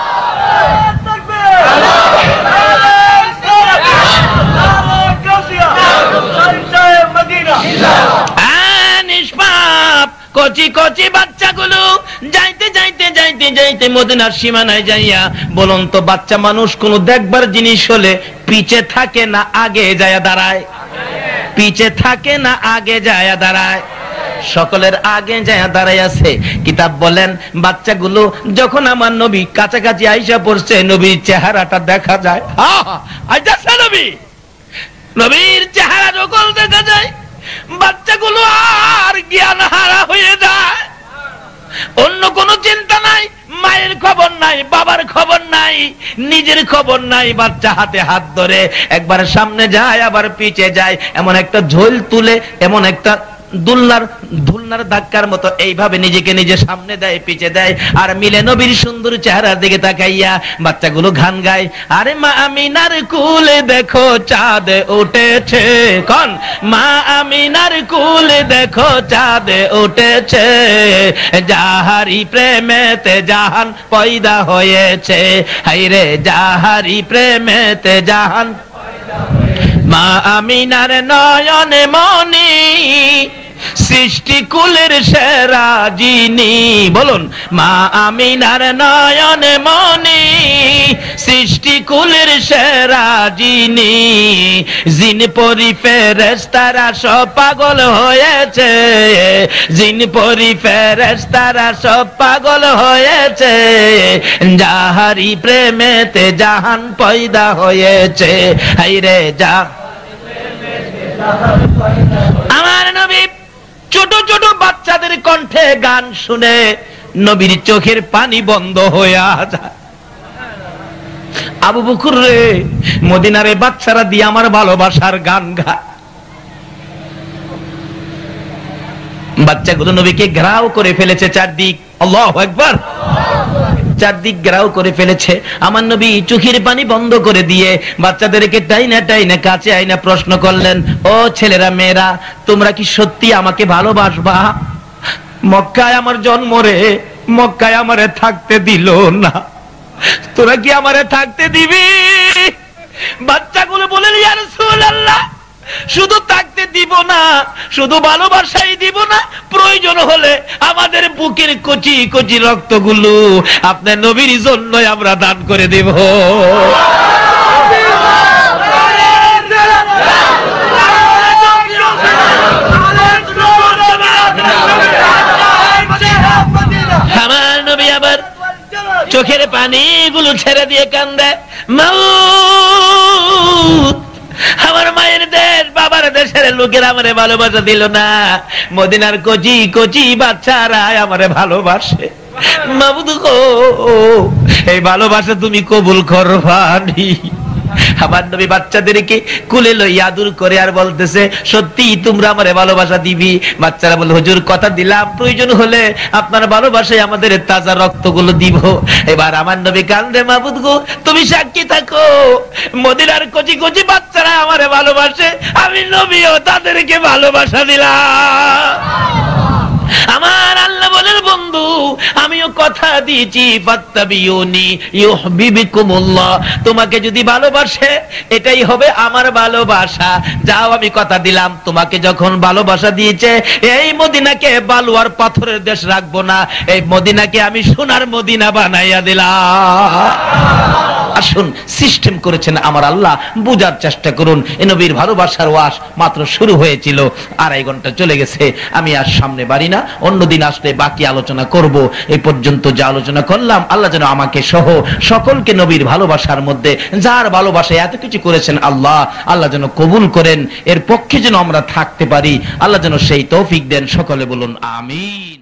নিষ্পাপ কচি কচি বাচ্চাগুলো যাইতে যাইতে যাইতে যাইতে মদিনার সীমানায় যাইয়া, বলুন তো বাচ্চা মানুষ কোন দেখবার জিনিস হলে পিছে থাকে না আগে যায় দাঁড়ায়? পিছে থাকে না, আগে যায় দাঁড়ায়। সকলের আগে যায় দাঁড়ায় আছে। কিতাব বলেন বাচ্চাগুলো যখন আমার নবী কাছাকাছি আইসা পড়ছে, নবীর চেহারাটা দেখা যায়। আইতাছে নবী, নবীর চেহারা যখন দেখা যায়, বাচ্চাগুলো আর জ্ঞান হারা হয়ে যায়। অন্য কোনো চিন্তা নাই, মায়ের খবর নাই, বাবার খবর নাই, নিজের খবর নাই। বাচ্চা হাতে হাত ধরে একবার সামনে যায়, আবার পিছে যায়, এমন একটা ঝোল তুলে, এমন একটা দুলনার ধাক্কার মতো এইভাবে নিজেকে নিজে সামনে দেয়, পিছে দেয়, আর মিলে নবীর সুন্দর চেহারার দিকে তাকাইয়া বাচ্চাগুলো গান গায়। আরে মা আমিনার কুলে দেখো চাঁদ উঠেছে, কোন মা আমিনার কুলে দেখো চাঁদ উঠেছে, যাহারি প্রেমেতে জাহান পয়দা হয়েছে, হায়রে যাহারি প্রেমেতে জাহান। মা আমিনার নয়নে মনি সৃষ্টি কুলের সেরা যিনি, বলুন মা আমিনার নয়নে মনি সৃষ্টি কুলের সেরা যিনি, জিন পরি ফেরেশতারা সব পাগল হয়েছে, জিন পরি ফেরেশতারা সব পাগল হয়েছে, যাহারি প্রেমেতে জাহান পয়দা হয়েছে, হায়রে যা। আমার নবী ছোট ছোট বাচ্চাদের কণ্ঠে গান শুনে নবীর চোখের পানি বন্ধ হয়ে যায়। আবু বকর রে, মদিনারে বাচ্চারা দিয়ে আমার ভালোবাসার গান গায়। বাচ্চাগুলো নবীকে ঘেরাও করে ফেলেছে চারদিক, আল্লাহু আকবার, চারদিক ঘেরাও করে ফেলেছে। আমার নবী চোখের পানি বন্ধ করে দিয়ে বাচ্চাদেরকে টাইনা টাইনা কাছে আইনা প্রশ্ন করলেন, ও ছেলেরা মেয়েরা, তোমরা কি সত্যি আমাকে ভালোবাসবা? মক্কায় আমার জন্ম রে, মক্কায় আমারে থাকতে দিল না, তোরা কি আমারে থাকতে দিবি? বাচ্চাগুলো বলে, ইয়া রাসূলুল্লাহ, শুধু থাকতে দিব না, শুধু ভালোবাসাই দিব না, প্রয়োজন হলে আমাদের বুকের কচি কচি রক্তগুলো আপনার নবীর জন্য আমরা দান করে দেব। আমার নবী আবার চোখের পানিগুলো ছেড়ে দিয়ে কান্দে, মাউত, আমার মায়ের দেশ বাবার দেশের লোকেরা আমারে ভালোবাসা দিল না, মদিনার কচি কচি বাচ্চারা আমারে ভালোবাসে, মাবুদ গো এই ভালোবাসা তুমি কবুল করবানি। আমার নবী বাচ্চাদেরকে কুলে লইয়া আদর করে আর বলতেছে, সত্যি তোমরা আমারে ভালোবাসা দিবি? বাচ্চারা বলে, হুজুর কথা দিলাম, প্রয়োজন হলে আপনার ভালোবাসায় আমাদের তাজা রক্তগুলো দিব। এবার আমার নবী কান্দে, মাবুদ গো তুমি সাক্ষী থাকো, মদিনার কচি কচি বাচ্চারা আমারে ভালোবাসে, আমি নবীও তাদেরকে ভালোবাসা দিলাম। আমার আল্লাহ বলেন, বন্ধু আমিও কথা দিয়েছি, ফাত্তাবিউনি ইউহিব্বুকুমুল্লাহ, তোমাকে যদি ভালোবাসে এটাই হবে আমার ভালোবাসা। যাও, আমি কথা দিলাম, তোমাকে যখন ভালোবাসা দিয়েছে, এই মদিনাকে বালু আর পাথরের দেশ রাখবো না, এই মদিনাকে আমি সোনার মদিনা বানাইয়া দিলাম। আসুন, সিস্টেম করেছেন আমার আল্লাহ, বুঝার চেষ্টা করুন। এই নবীর ভালোবাসার ওয়াজ মাত্র শুরু হয়েছিল, 2.5 ঘন্টা চলে গেছে। আমি আর সামনে বাড়ি না, অন্যদিন আসলে বাকি আলোচনা করব। এই পর্যন্ত যা আলোচনা করলাম, আল্লাহ যেন আমাকে সহ সকলকে নবীর ভালোবাসার মধ্যে, যার ভালোবাসায় এত কিছু করেছেন আল্লাহ যেন কবুল করেন, এর পক্ষে যেন আমরা থাকতে পারি, আল্লাহ যেন সেই তৌফিক দেন। সকলে বলুন আমিন।